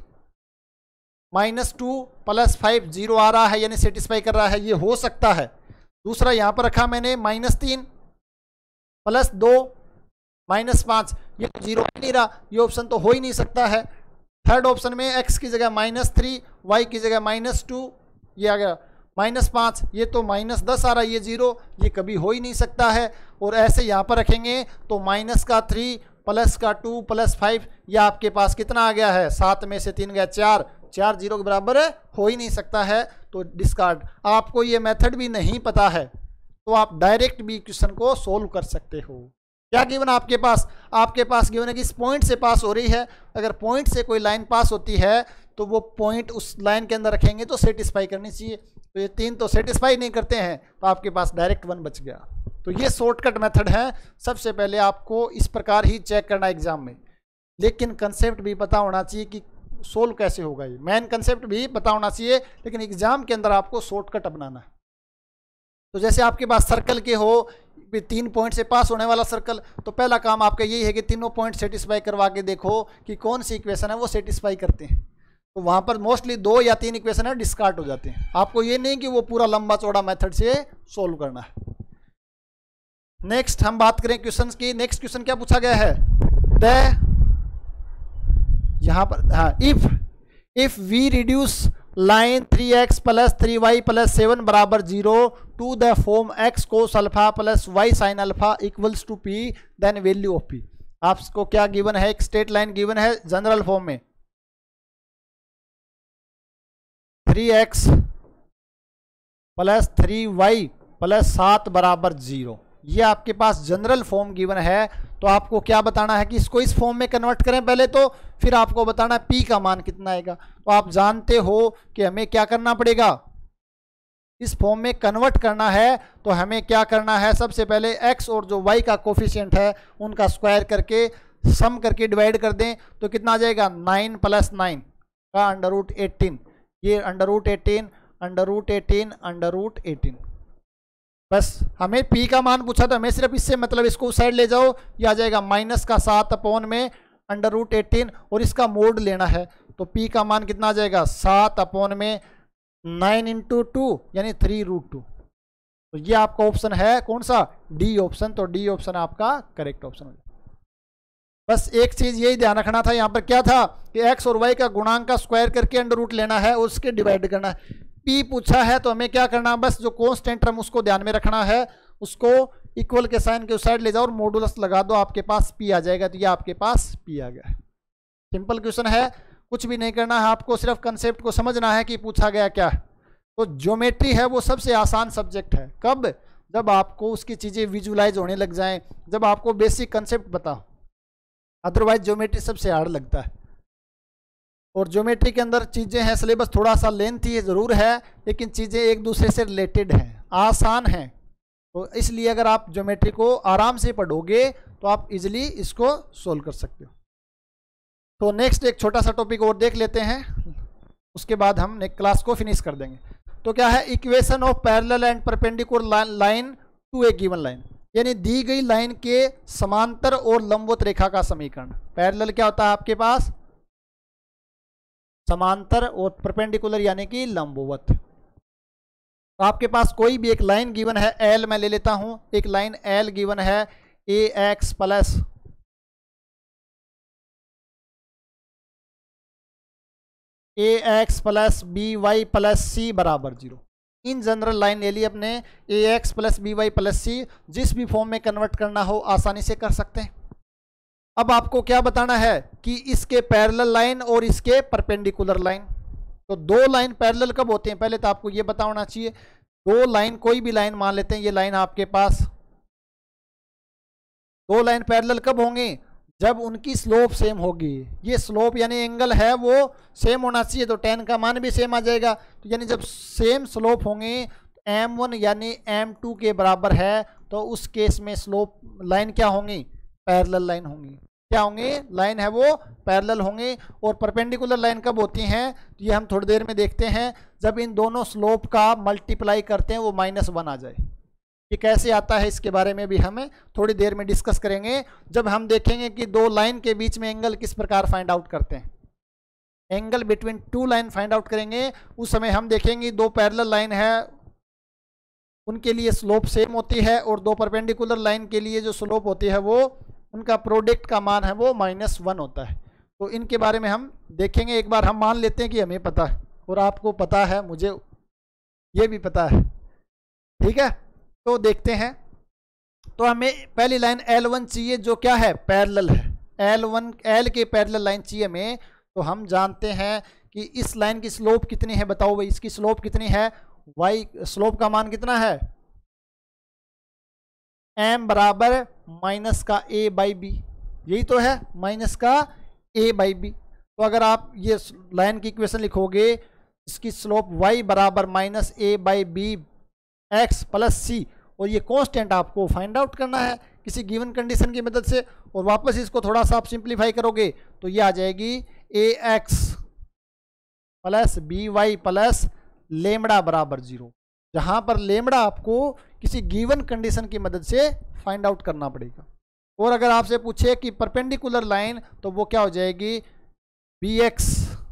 minus two plus five zero आ रहा है, यानी सेटिस्फाई कर रहा है, ये हो सकता है। दूसरा यहाँ पर रखा मैंने माइनस तीन प्लस दो माइनस पाँच, ये तो जीरो नहीं रहा, ये ऑप्शन तो हो ही नहीं सकता है। थर्ड ऑप्शन में एक्स की जगह माइनस थ्री वाई की जगह माइनस टू, ये आ गया माइनस पाँच, ये तो माइनस दस आ रहा है, ये जीरो, ये कभी हो ही नहीं सकता है। और ऐसे यहाँ पर रखेंगे तो माइनस का थ्री प्लस का टू प्लस फाइव, ये आपके पास कितना आ गया है, सात में से तीन गया चार, चार जीरो के बराबर है, हो ही नहीं सकता है, तो डिस्कार्ड। आपको ये मेथड भी नहीं पता है तो आप डायरेक्ट भी क्वेश्चन को सोल्व कर सकते हो। क्या गिवन आपके पास, आपके पास गिवन है कि इस पॉइंट से पास हो रही है, अगर पॉइंट से कोई लाइन पास होती है तो वो पॉइंट उस लाइन के अंदर रखेंगे तो सेटिस्फाई करनी चाहिए, तो ये तीन तो सेटिस्फाई नहीं करते हैं, तो आपके पास डायरेक्ट वन बच गया। तो ये शॉर्टकट मेथड है, सबसे पहले आपको इस प्रकार ही चेक करना एग्जाम में, लेकिन कंसेप्ट भी पता होना चाहिए कि सोल्व कैसे होगा, ये मेन कंसेप्ट भी पता होना चाहिए, लेकिन एग्जाम के अंदर आपको शॉर्टकट अपनाना है। तो जैसे आपके पास सर्कल के हो, तीन पॉइंट से पास होने वाला सर्कल, तो पहला काम आपका यही है कि तीनों पॉइंट सेटिस्फाई करवा के देखो कि कौन सी इक्वेशन है वो सेटिस्फाई करते हैं। तो वहाँ पर मोस्टली दो या तीन इक्वेशन है डिस्कार्ड हो जाते हैं, आपको ये नहीं कि वो पूरा लंबा चौड़ा मेथड से सोल्व करना है। नेक्स्ट हम बात करें क्वेश्चंस की। नेक्स्ट क्वेश्चन क्या पूछा गया है, द यहाँ पर हाँ, if if we reduce line three x plus three y plus seven बराबर zero to the form x cos alpha plus y sine alpha equals to p then value of p. आपको क्या given है, एक straight line given है general form में, three x plus three y plus सात बराबर zero, ये आपके पास जनरल फॉर्म गिवन है। तो आपको क्या बताना है कि इसको इस फॉर्म में कन्वर्ट करें पहले, तो फिर आपको बताना है पी का मान कितना आएगा। तो आप जानते हो कि हमें क्या करना पड़ेगा, इस फॉर्म में कन्वर्ट करना है। तो हमें क्या करना है, सबसे पहले एक्स और जो वाई का कोफिशिएंट है उनका स्क्वायर करके सम करके डिवाइड कर दें, तो कितना आ जाएगा, नाइन प्लस नाइन का अंडर रूट एटीन, ये under root eighteen under root eighteen under root eighteen. बस हमें पी का मान पूछा तो हमें सिर्फ इससे मतलब इसको उस साइड ले जाओ, ये आ जाएगा माइनस का सात अपॉन में अंडर रूट एटीन, और इसका मोड लेना है तो पी का मान कितना आ जाएगा, सात अपॉन में नाइन इंटू टू यानी थ्री रूट टू। तो ये आपका ऑप्शन है कौन सा, डी ऑप्शन। तो डी ऑप्शन आपका करेक्ट ऑप्शन हो जाएगा। बस एक चीज यही ध्यान रखना था, यहाँ पर क्या था कि एक्स और वाई का गुणांक का स्क्वायर करके अंडर रूट लेना है और उसके डिवाइड करना है। पी पूछा है तो हमें क्या करना, बस जो कांस्टेंट टर्म उसको ध्यान में रखना है, उसको इक्वल के साइन के उस साइड ले जाओ और मॉडुलस लगा दो, आपके पास पी आ जाएगा। तो ये आपके पास पी आ गया है। सिंपल क्वेश्चन है, कुछ भी नहीं करना है आपको, सिर्फ कंसेप्ट को समझना है कि पूछा गया क्या है। तो ज्योमेट्री है वो सबसे आसान सब्जेक्ट है, कब, जब आपको उसकी चीज़ें विजुलाइज होने लग जाएं, जब आपको बेसिक कंसेप्ट पता हो, अदरवाइज ज्योमेट्री सबसे हार्ड लगता है। और ज्योमेट्री के अंदर चीज़ें हैं, सिलेबस थोड़ा सा लेंथी है ज़रूर है, लेकिन चीज़ें एक दूसरे से रिलेटेड हैं, आसान हैं। तो इसलिए अगर आप ज्योमेट्री को आराम से पढ़ोगे तो आप इजीली इसको सोल्व कर सकते हो। तो नेक्स्ट एक छोटा सा टॉपिक और देख लेते हैं, उसके बाद हम नेक्स्ट क्लास को फिनिश कर देंगे। तो क्या है, equation of parallel and perpendicular line to a given line, यानी दी गई लाइन के समांतर और लंबवत रेखा का समीकरण। पैरेलल क्या होता है आपके पास, समांतर, और परपेंडिकुलर यानी कि लंबवत। तो आपके पास कोई भी एक लाइन गिवन है, एल मैं ले लेता हूं, एक लाइन एल गिवन है, a x plus a x plus B y plus c बराबर जीरो। इन जनरल लाइन ले ली अपने, a x plus B y plus c, जिस भी फॉर्म में कन्वर्ट करना हो आसानी से कर सकते हैं। अब आपको क्या बताना है कि इसके पैरेलल लाइन और इसके परपेंडिकुलर लाइन। तो दो लाइन पैरेलल कब होते हैं, पहले तो आपको ये पता होना चाहिए। दो लाइन, कोई भी लाइन मान लेते हैं, ये लाइन आपके पास, दो लाइन पैरेलल कब होंगी, जब उनकी स्लोप सेम होगी। ये स्लोप यानी एंगल है वो सेम होना चाहिए, तो टेन का मान भी सेम आ जाएगा। तो यानी जब सेम स्लोप होंगे, एम वन यानी एम टू के बराबर है, तो उस केस में स्लोप लाइन क्या होंगी, पैरेलल लाइन होंगी। क्या होंगी, लाइन है वो पैरेलल होंगी। और परपेंडिकुलर लाइन कब होती हैं, तो ये हम थोड़ी देर में देखते हैं, जब इन दोनों स्लोप का मल्टीप्लाई करते हैं वो माइनस वन आ जाए। ये कैसे आता है इसके बारे में भी हमें थोड़ी देर में डिस्कस करेंगे, जब हम देखेंगे कि दो लाइन के बीच में एंगल किस प्रकार फाइंड आउट करते हैं। Angle between two line find out करेंगे, उस समय हम देखेंगे दो पैरेलल लाइन है उनके लिए स्लोप सेम होती है, और दो परपेंडिकुलर लाइन के लिए जो स्लोप होती है वो उनका प्रोडक्ट का मान है वो माइनस वन होता है। तो इनके बारे में हम देखेंगे। एक बार हम मान लेते हैं कि हमें पता है और आपको पता है, मुझे ये भी पता है, ठीक है। तो देखते हैं। तो हमें पहली लाइन एल वन चाहिए जो क्या है, पैरेलल है। एल वन एल के पैरेलल लाइन चाहिए हमें। तो हम जानते हैं कि इस लाइन की स्लोप कितनी है, बताओ भाई इसकी स्लोप कितनी है, वाई स्लोप का मान कितना है, एम बराबर माइनस का ए बाई बी, यही तो है, माइनस का ए बाई बी। तो अगर आप ये लाइन की इक्वेशन लिखोगे, इसकी स्लोप y बराबर minus a by b x plus c, और ये कांस्टेंट आपको फाइंड आउट करना है किसी गिवन कंडीशन की मदद से। और वापस इसको थोड़ा सा आप सिंप्लीफाई करोगे तो ये आ जाएगी a x plus B y plus lambda बराबर जीरो, जहाँ पर लेमड़ा आपको किसी गिवन कंडीशन की मदद से फाइंड आउट करना पड़ेगा। और अगर आपसे पूछे कि परपेंडिकुलर लाइन, तो वो क्या हो जाएगी, b x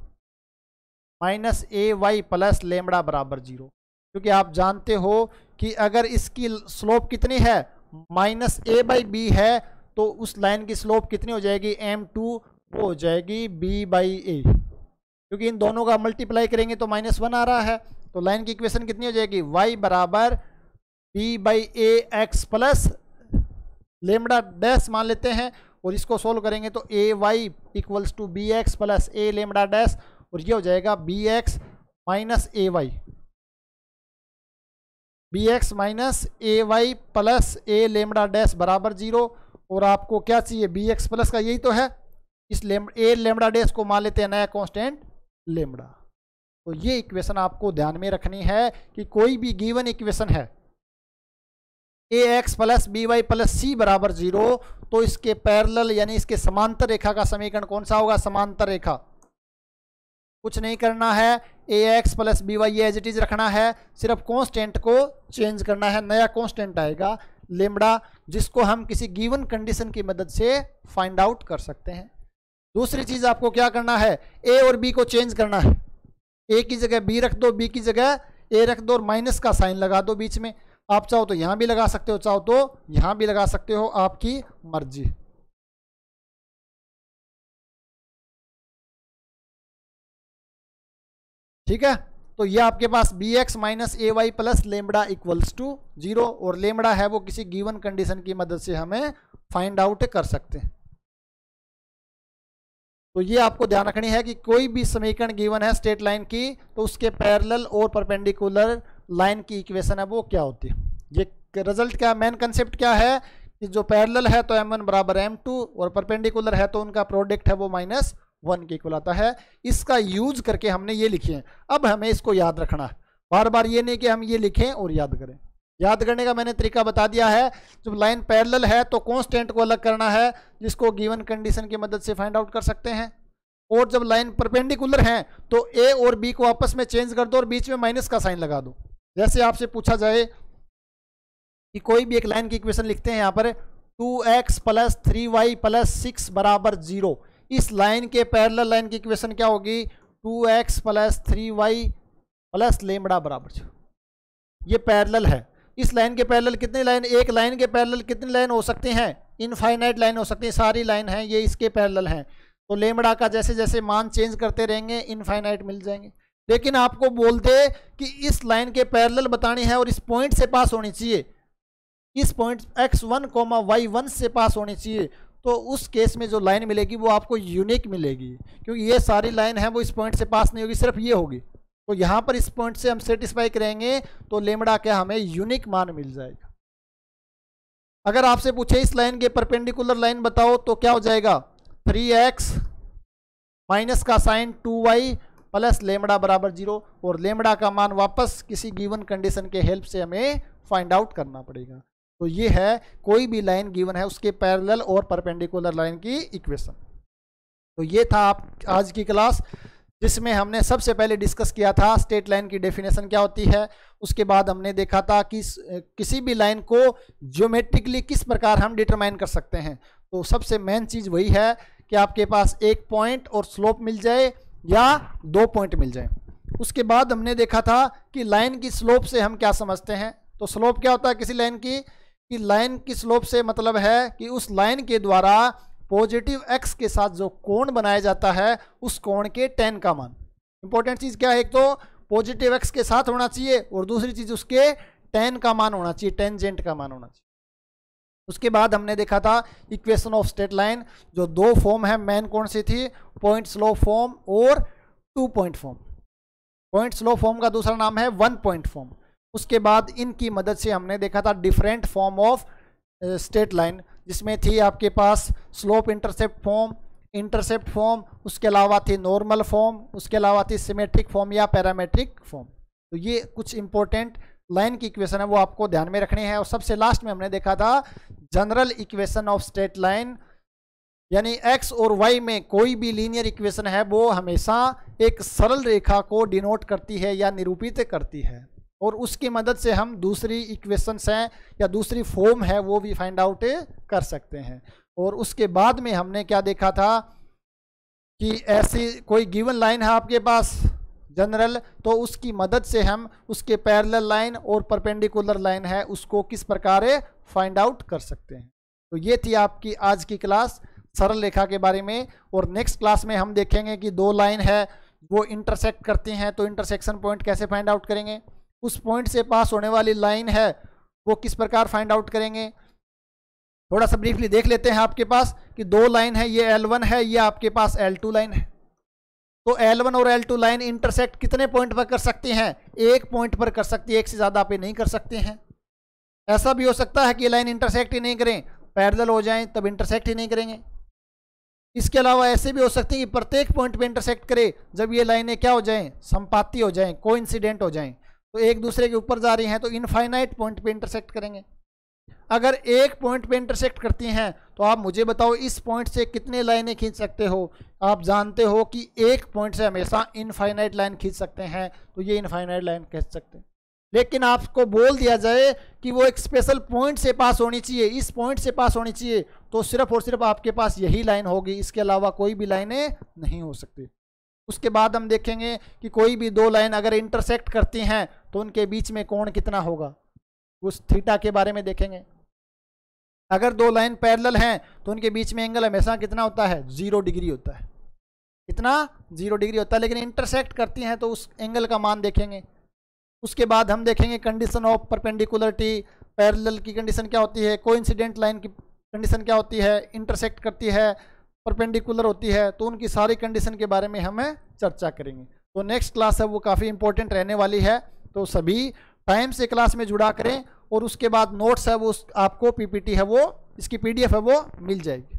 minus a y plus lambda बराबर जीरो, क्योंकि आप जानते हो कि अगर इसकी स्लोप कितनी है, माइनस ए बाई बी है, तो उस लाइन की स्लोप कितनी हो जाएगी, एम टू, वो हो जाएगी बी बाई ए। क्योंकि इन दोनों का मल्टीप्लाई करेंगे तो माइनस वन आ रहा है। तो लाइन की इक्वेशन कितनी हो जाएगी, y बराबर b by a x plus lambda dash मान लेते हैं, और इसको सोल्व करेंगे तो a y equals to b x plus a lambda dash, और ये हो जाएगा b x minus a y, b x minus a y plus a lambda dash बराबर जीरो। और आपको क्या चाहिए, बी एक्स प्लस का यही तो है, इस लेम ए लेमडा डैश को मान लेते हैं नया कांस्टेंट लेमडा। तो ये इक्वेशन आपको ध्यान में रखनी है कि कोई भी गिवन इक्वेशन है a x plus B y plus c बराबर जीरो, तो इसके पैरेलल यानी इसके समांतर रेखा का समीकरण कौन सा होगा, समांतर रेखा। कुछ नहीं करना है, a x plus B y as it is रखना है, सिर्फ कांस्टेंट को चेंज करना है, नया कांस्टेंट आएगा लेमडा, जिसको हम किसी गिवन कंडीशन की मदद से फाइंड आउट कर सकते हैं। दूसरी चीज आपको क्या करना है, ए और बी को चेंज करना है, ए की जगह बी रख दो, बी की जगह ए रख दो, और माइनस का साइन लगा दो बीच में। आप चाहो तो यहां भी लगा सकते हो, चाहो तो यहां भी लगा सकते हो, आपकी मर्जी। ठीक है, तो ये आपके पास b x minus a y plus lambda equals to zero, और लेमडा है वो किसी गिवन कंडीशन की मदद से हमें फाइंड आउट कर सकते हैं। तो ये आपको ध्यान रखनी है कि कोई भी समीकरण गिवन है स्ट्रेट लाइन की, तो उसके पैरेलल और परपेंडिकुलर लाइन की इक्वेशन है वो क्या होती है। ये रिजल्ट क्या, मेन कंसेप्ट क्या है कि जो पैरेलल है तो एम वन बराबर एम टू, और परपेंडिकुलर है तो उनका प्रोडक्ट है वो माइनस वन के इक्वल आता है। इसका यूज करके हमने ये लिखे हैं, अब हमें इसको याद रखना है, बार बार ये नहीं कि हम ये लिखें और याद करें। याद करने का मैंने तरीका बता दिया है, जब लाइन पैरेलल है तो कांस्टेंट को अलग करना है, जिसको गिवन कंडीशन की मदद से फाइंड आउट कर सकते हैं, और जब लाइन परपेंडिकुलर है तो ए और बी को आपस में चेंज कर दो और बीच में माइनस का साइन लगा दो। जैसे आपसे पूछा जाए कि कोई भी एक लाइन की इक्वेशन लिखते हैं यहाँ पर two x plus three y plus six बराबर जीरो, इस लाइन के पैरेलल लाइन की इक्वेशन क्या होगी, two x plus three y plus lambda बराबर जीरो। ये पैरेलल है, इस लाइन के पैरेलल कितनी लाइन, एक लाइन के पैरेलल कितनी लाइन हो सकती हैं, इनफाइनाइट लाइन हो सकती है, सारी लाइन हैं ये इसके पैरेलल हैं। तो लेमडा का जैसे जैसे मान चेंज करते रहेंगे इनफाइनाइट मिल जाएंगे। लेकिन आपको बोलते कि इस लाइन के पैरेलल बतानी है और इस पॉइंट से पास होनी चाहिए, इस point x one comma y one से पास होनी चाहिए, तो उस केस में जो लाइन मिलेगी वो आपको यूनिक मिलेगी, क्योंकि ये सारी लाइन है वो इस पॉइंट से पास नहीं होगी, सिर्फ ये होगी। तो यहाँ पर इस पॉइंट से हम सेटिस्फाई करेंगे तो लेमडा क्या हमें यूनिक मान मिल जाएगा। अगर आपसे पूछे इस लाइन के परपेंडिकुलर लाइन बताओ तो क्या हो जाएगा, थ्री एक्स माइनस का sign two y plus lambda बराबर जीरो, और लेमडा का मान वापस किसी गिवन कंडीशन के हेल्प से हमें फाइंड आउट करना पड़ेगा। तो ये है कोई भी लाइन गिवन है उसके पैरेलल और परपेंडिकुलर लाइन की इक्वेशन। तो ये था आप आज की क्लास, जिसमें हमने सबसे पहले डिस्कस किया था स्ट्रेट लाइन की डेफिनेशन क्या होती है, उसके बाद हमने देखा था कि किसी भी लाइन को ज्योमेट्रिकली किस प्रकार हम डिटरमाइन कर सकते हैं। तो सबसे मेन चीज़ वही है कि आपके पास एक पॉइंट और स्लोप मिल जाए या दो पॉइंट मिल जाए। उसके बाद हमने देखा था कि लाइन की स्लोप से हम क्या समझते हैं। तो स्लोप क्या होता है किसी लाइन की, कि लाइन की स्लोप से मतलब है कि उस लाइन के द्वारा पॉजिटिव एक्स के साथ जो कोण बनाया जाता है उस कोण के टेन का मान। इंपॉर्टेंट चीज़ क्या है, एक तो पॉजिटिव एक्स के साथ होना चाहिए और दूसरी चीज़ उसके टेन का मान होना चाहिए, टेंजेंट का मान होना चाहिए। उसके बाद हमने देखा था इक्वेशन ऑफ स्ट्रेट लाइन, जो दो फॉर्म है मेन कौन सी थी, पॉइंट स्लो फॉर्म और two point form. Point slope form का दूसरा नाम है वन पॉइंट फॉर्म। उसके बाद इनकी मदद से हमने देखा था different form of straight line, जिसमें थी आपके पास slope intercept form, intercept form, उसके अलावा थी नॉर्मल फॉर्म, उसके अलावा थी सिमेट्रिक फॉर्म या पैरामेट्रिक फॉर्म। तो ये कुछ इंपॉर्टेंट लाइन की इक्वेशन है वो आपको ध्यान में रखनी है। और सबसे लास्ट में हमने देखा था general equation of straight line, यानी एक्स और वाई में कोई भी लीनियर इक्वेशन है वो हमेशा एक सरल रेखा को डिनोट करती है या निरूपित करती है, और उसकी मदद से हम दूसरी इक्वेशंस हैं या दूसरी फॉर्म है वो भी फाइंड आउट कर सकते हैं। और उसके बाद में हमने क्या देखा था कि ऐसी कोई गिवन लाइन है आपके पास जनरल, तो उसकी मदद से हम उसके पैरेलल लाइन और परपेंडिकुलर लाइन है उसको किस प्रकार फाइंड आउट कर सकते हैं। तो ये थी आपकी आज की क्लास सरल रेखा के बारे में। और नेक्स्ट क्लास में हम देखेंगे कि दो लाइन है वो इंटरसेक्ट करती हैं, तो इंटरसेक्शन पॉइंट कैसे फाइंड आउट करेंगे, उस पॉइंट से पास होने वाली लाइन है वो किस प्रकार फाइंड आउट करेंगे। थोड़ा सा ब्रीफली देख लेते हैं। आपके पास कि दो लाइन है, ये एल वन है, ये आपके पास एल टू लाइन है। तो एल वन और एल टू लाइन इंटरसेक्ट कितने पॉइंट पर कर सकती हैं, एक पॉइंट पर कर सकती है, एक से ज़्यादा पे नहीं कर सकते हैं। ऐसा भी हो सकता है कि लाइन इंटरसेक्ट ही नहीं करें, पैरेलल हो जाएं तब इंटरसेक्ट ही नहीं करेंगे। इसके अलावा ऐसे भी हो सकते हैं कि प्रत्येक पॉइंट पे इंटरसेक्ट करे जब ये लाइनें क्या हो जाएं, संपाती हो जाएं, कोइंसिडेंट हो जाएं, तो एक दूसरे के ऊपर जा रही हैं तो इनफाइनाइट पॉइंट पे इंटरसेक्ट करेंगे। अगर एक पॉइंट पे इंटरसेक्ट करती हैं तो आप मुझे बताओ इस पॉइंट से कितने लाइनें खींच सकते हो। आप जानते हो कि एक पॉइंट से हमेशा इनफाइनाइट लाइन खींच सकते हैं, तो ये इनफाइनाइट लाइन खींच सकते हैं। लेकिन आपको बोल दिया जाए कि वो एक स्पेशल पॉइंट से पास होनी चाहिए, इस पॉइंट से पास होनी चाहिए, तो सिर्फ और सिर्फ आपके पास यही लाइन होगी, इसके अलावा कोई भी लाइनें नहीं हो सकती। उसके बाद हम देखेंगे कि कोई भी दो लाइन अगर इंटरसेक्ट करती हैं तो उनके बीच में कोण कितना होगा, उस थीटा के बारे में देखेंगे। अगर दो लाइन पैरेलल हैं तो उनके बीच में एंगल हमेशा कितना होता है, जीरो डिग्री होता है। कितना, जीरो डिग्री होता है। लेकिन इंटरसेक्ट करती हैं तो उस एंगल का मान देखेंगे। उसके बाद हम देखेंगे कंडीशन ऑफ परपेंडिकुलरिटी, पैरेलल की कंडीशन क्या होती है, कोइंसिडेंट लाइन की कंडीशन क्या होती है, इंटरसेक्ट करती है, परपेंडिकुलर होती है, तो उनकी सारी कंडीशन के बारे में हमें चर्चा करेंगे। तो नेक्स्ट क्लास है वो काफ़ी इंपॉर्टेंट रहने वाली है, तो सभी टाइम से क्लास में जुड़ा करें। और उसके बाद नोट्स है वो आपको, पीपीटी है वो, इसकी पीडीएफ है वो मिल जाएगी।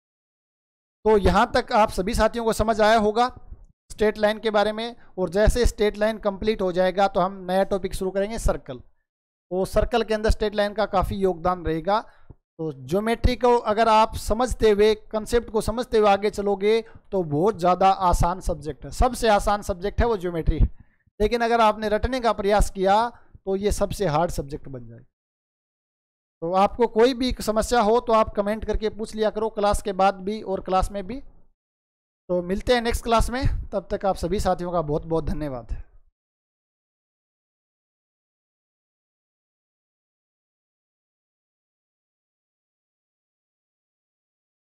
तो यहाँ तक आप सभी साथियों को समझ आया होगा स्ट्रेट लाइन के बारे में। और जैसे स्ट्रेट लाइन कंप्लीट हो जाएगा तो हम नया टॉपिक शुरू करेंगे, सर्कल। तो सर्कल के अंदर स्ट्रेट लाइन का काफ़ी योगदान रहेगा। तो ज्योमेट्री को अगर आप समझते हुए, कंसेप्ट को समझते हुए आगे चलोगे तो बहुत ज़्यादा आसान सब्जेक्ट है, सबसे आसान सब्जेक्ट है वो ज्योमेट्री है। लेकिन अगर आपने रटने का प्रयास किया तो ये सबसे हार्ड सब्जेक्ट बन जाए। तो आपको कोई भी समस्या हो तो आप कमेंट करके पूछ लिया करो, क्लास के बाद भी और क्लास में भी। तो मिलते हैं नेक्स्ट क्लास में, तब तक आप सभी साथियों का बहुत बहुत धन्यवाद।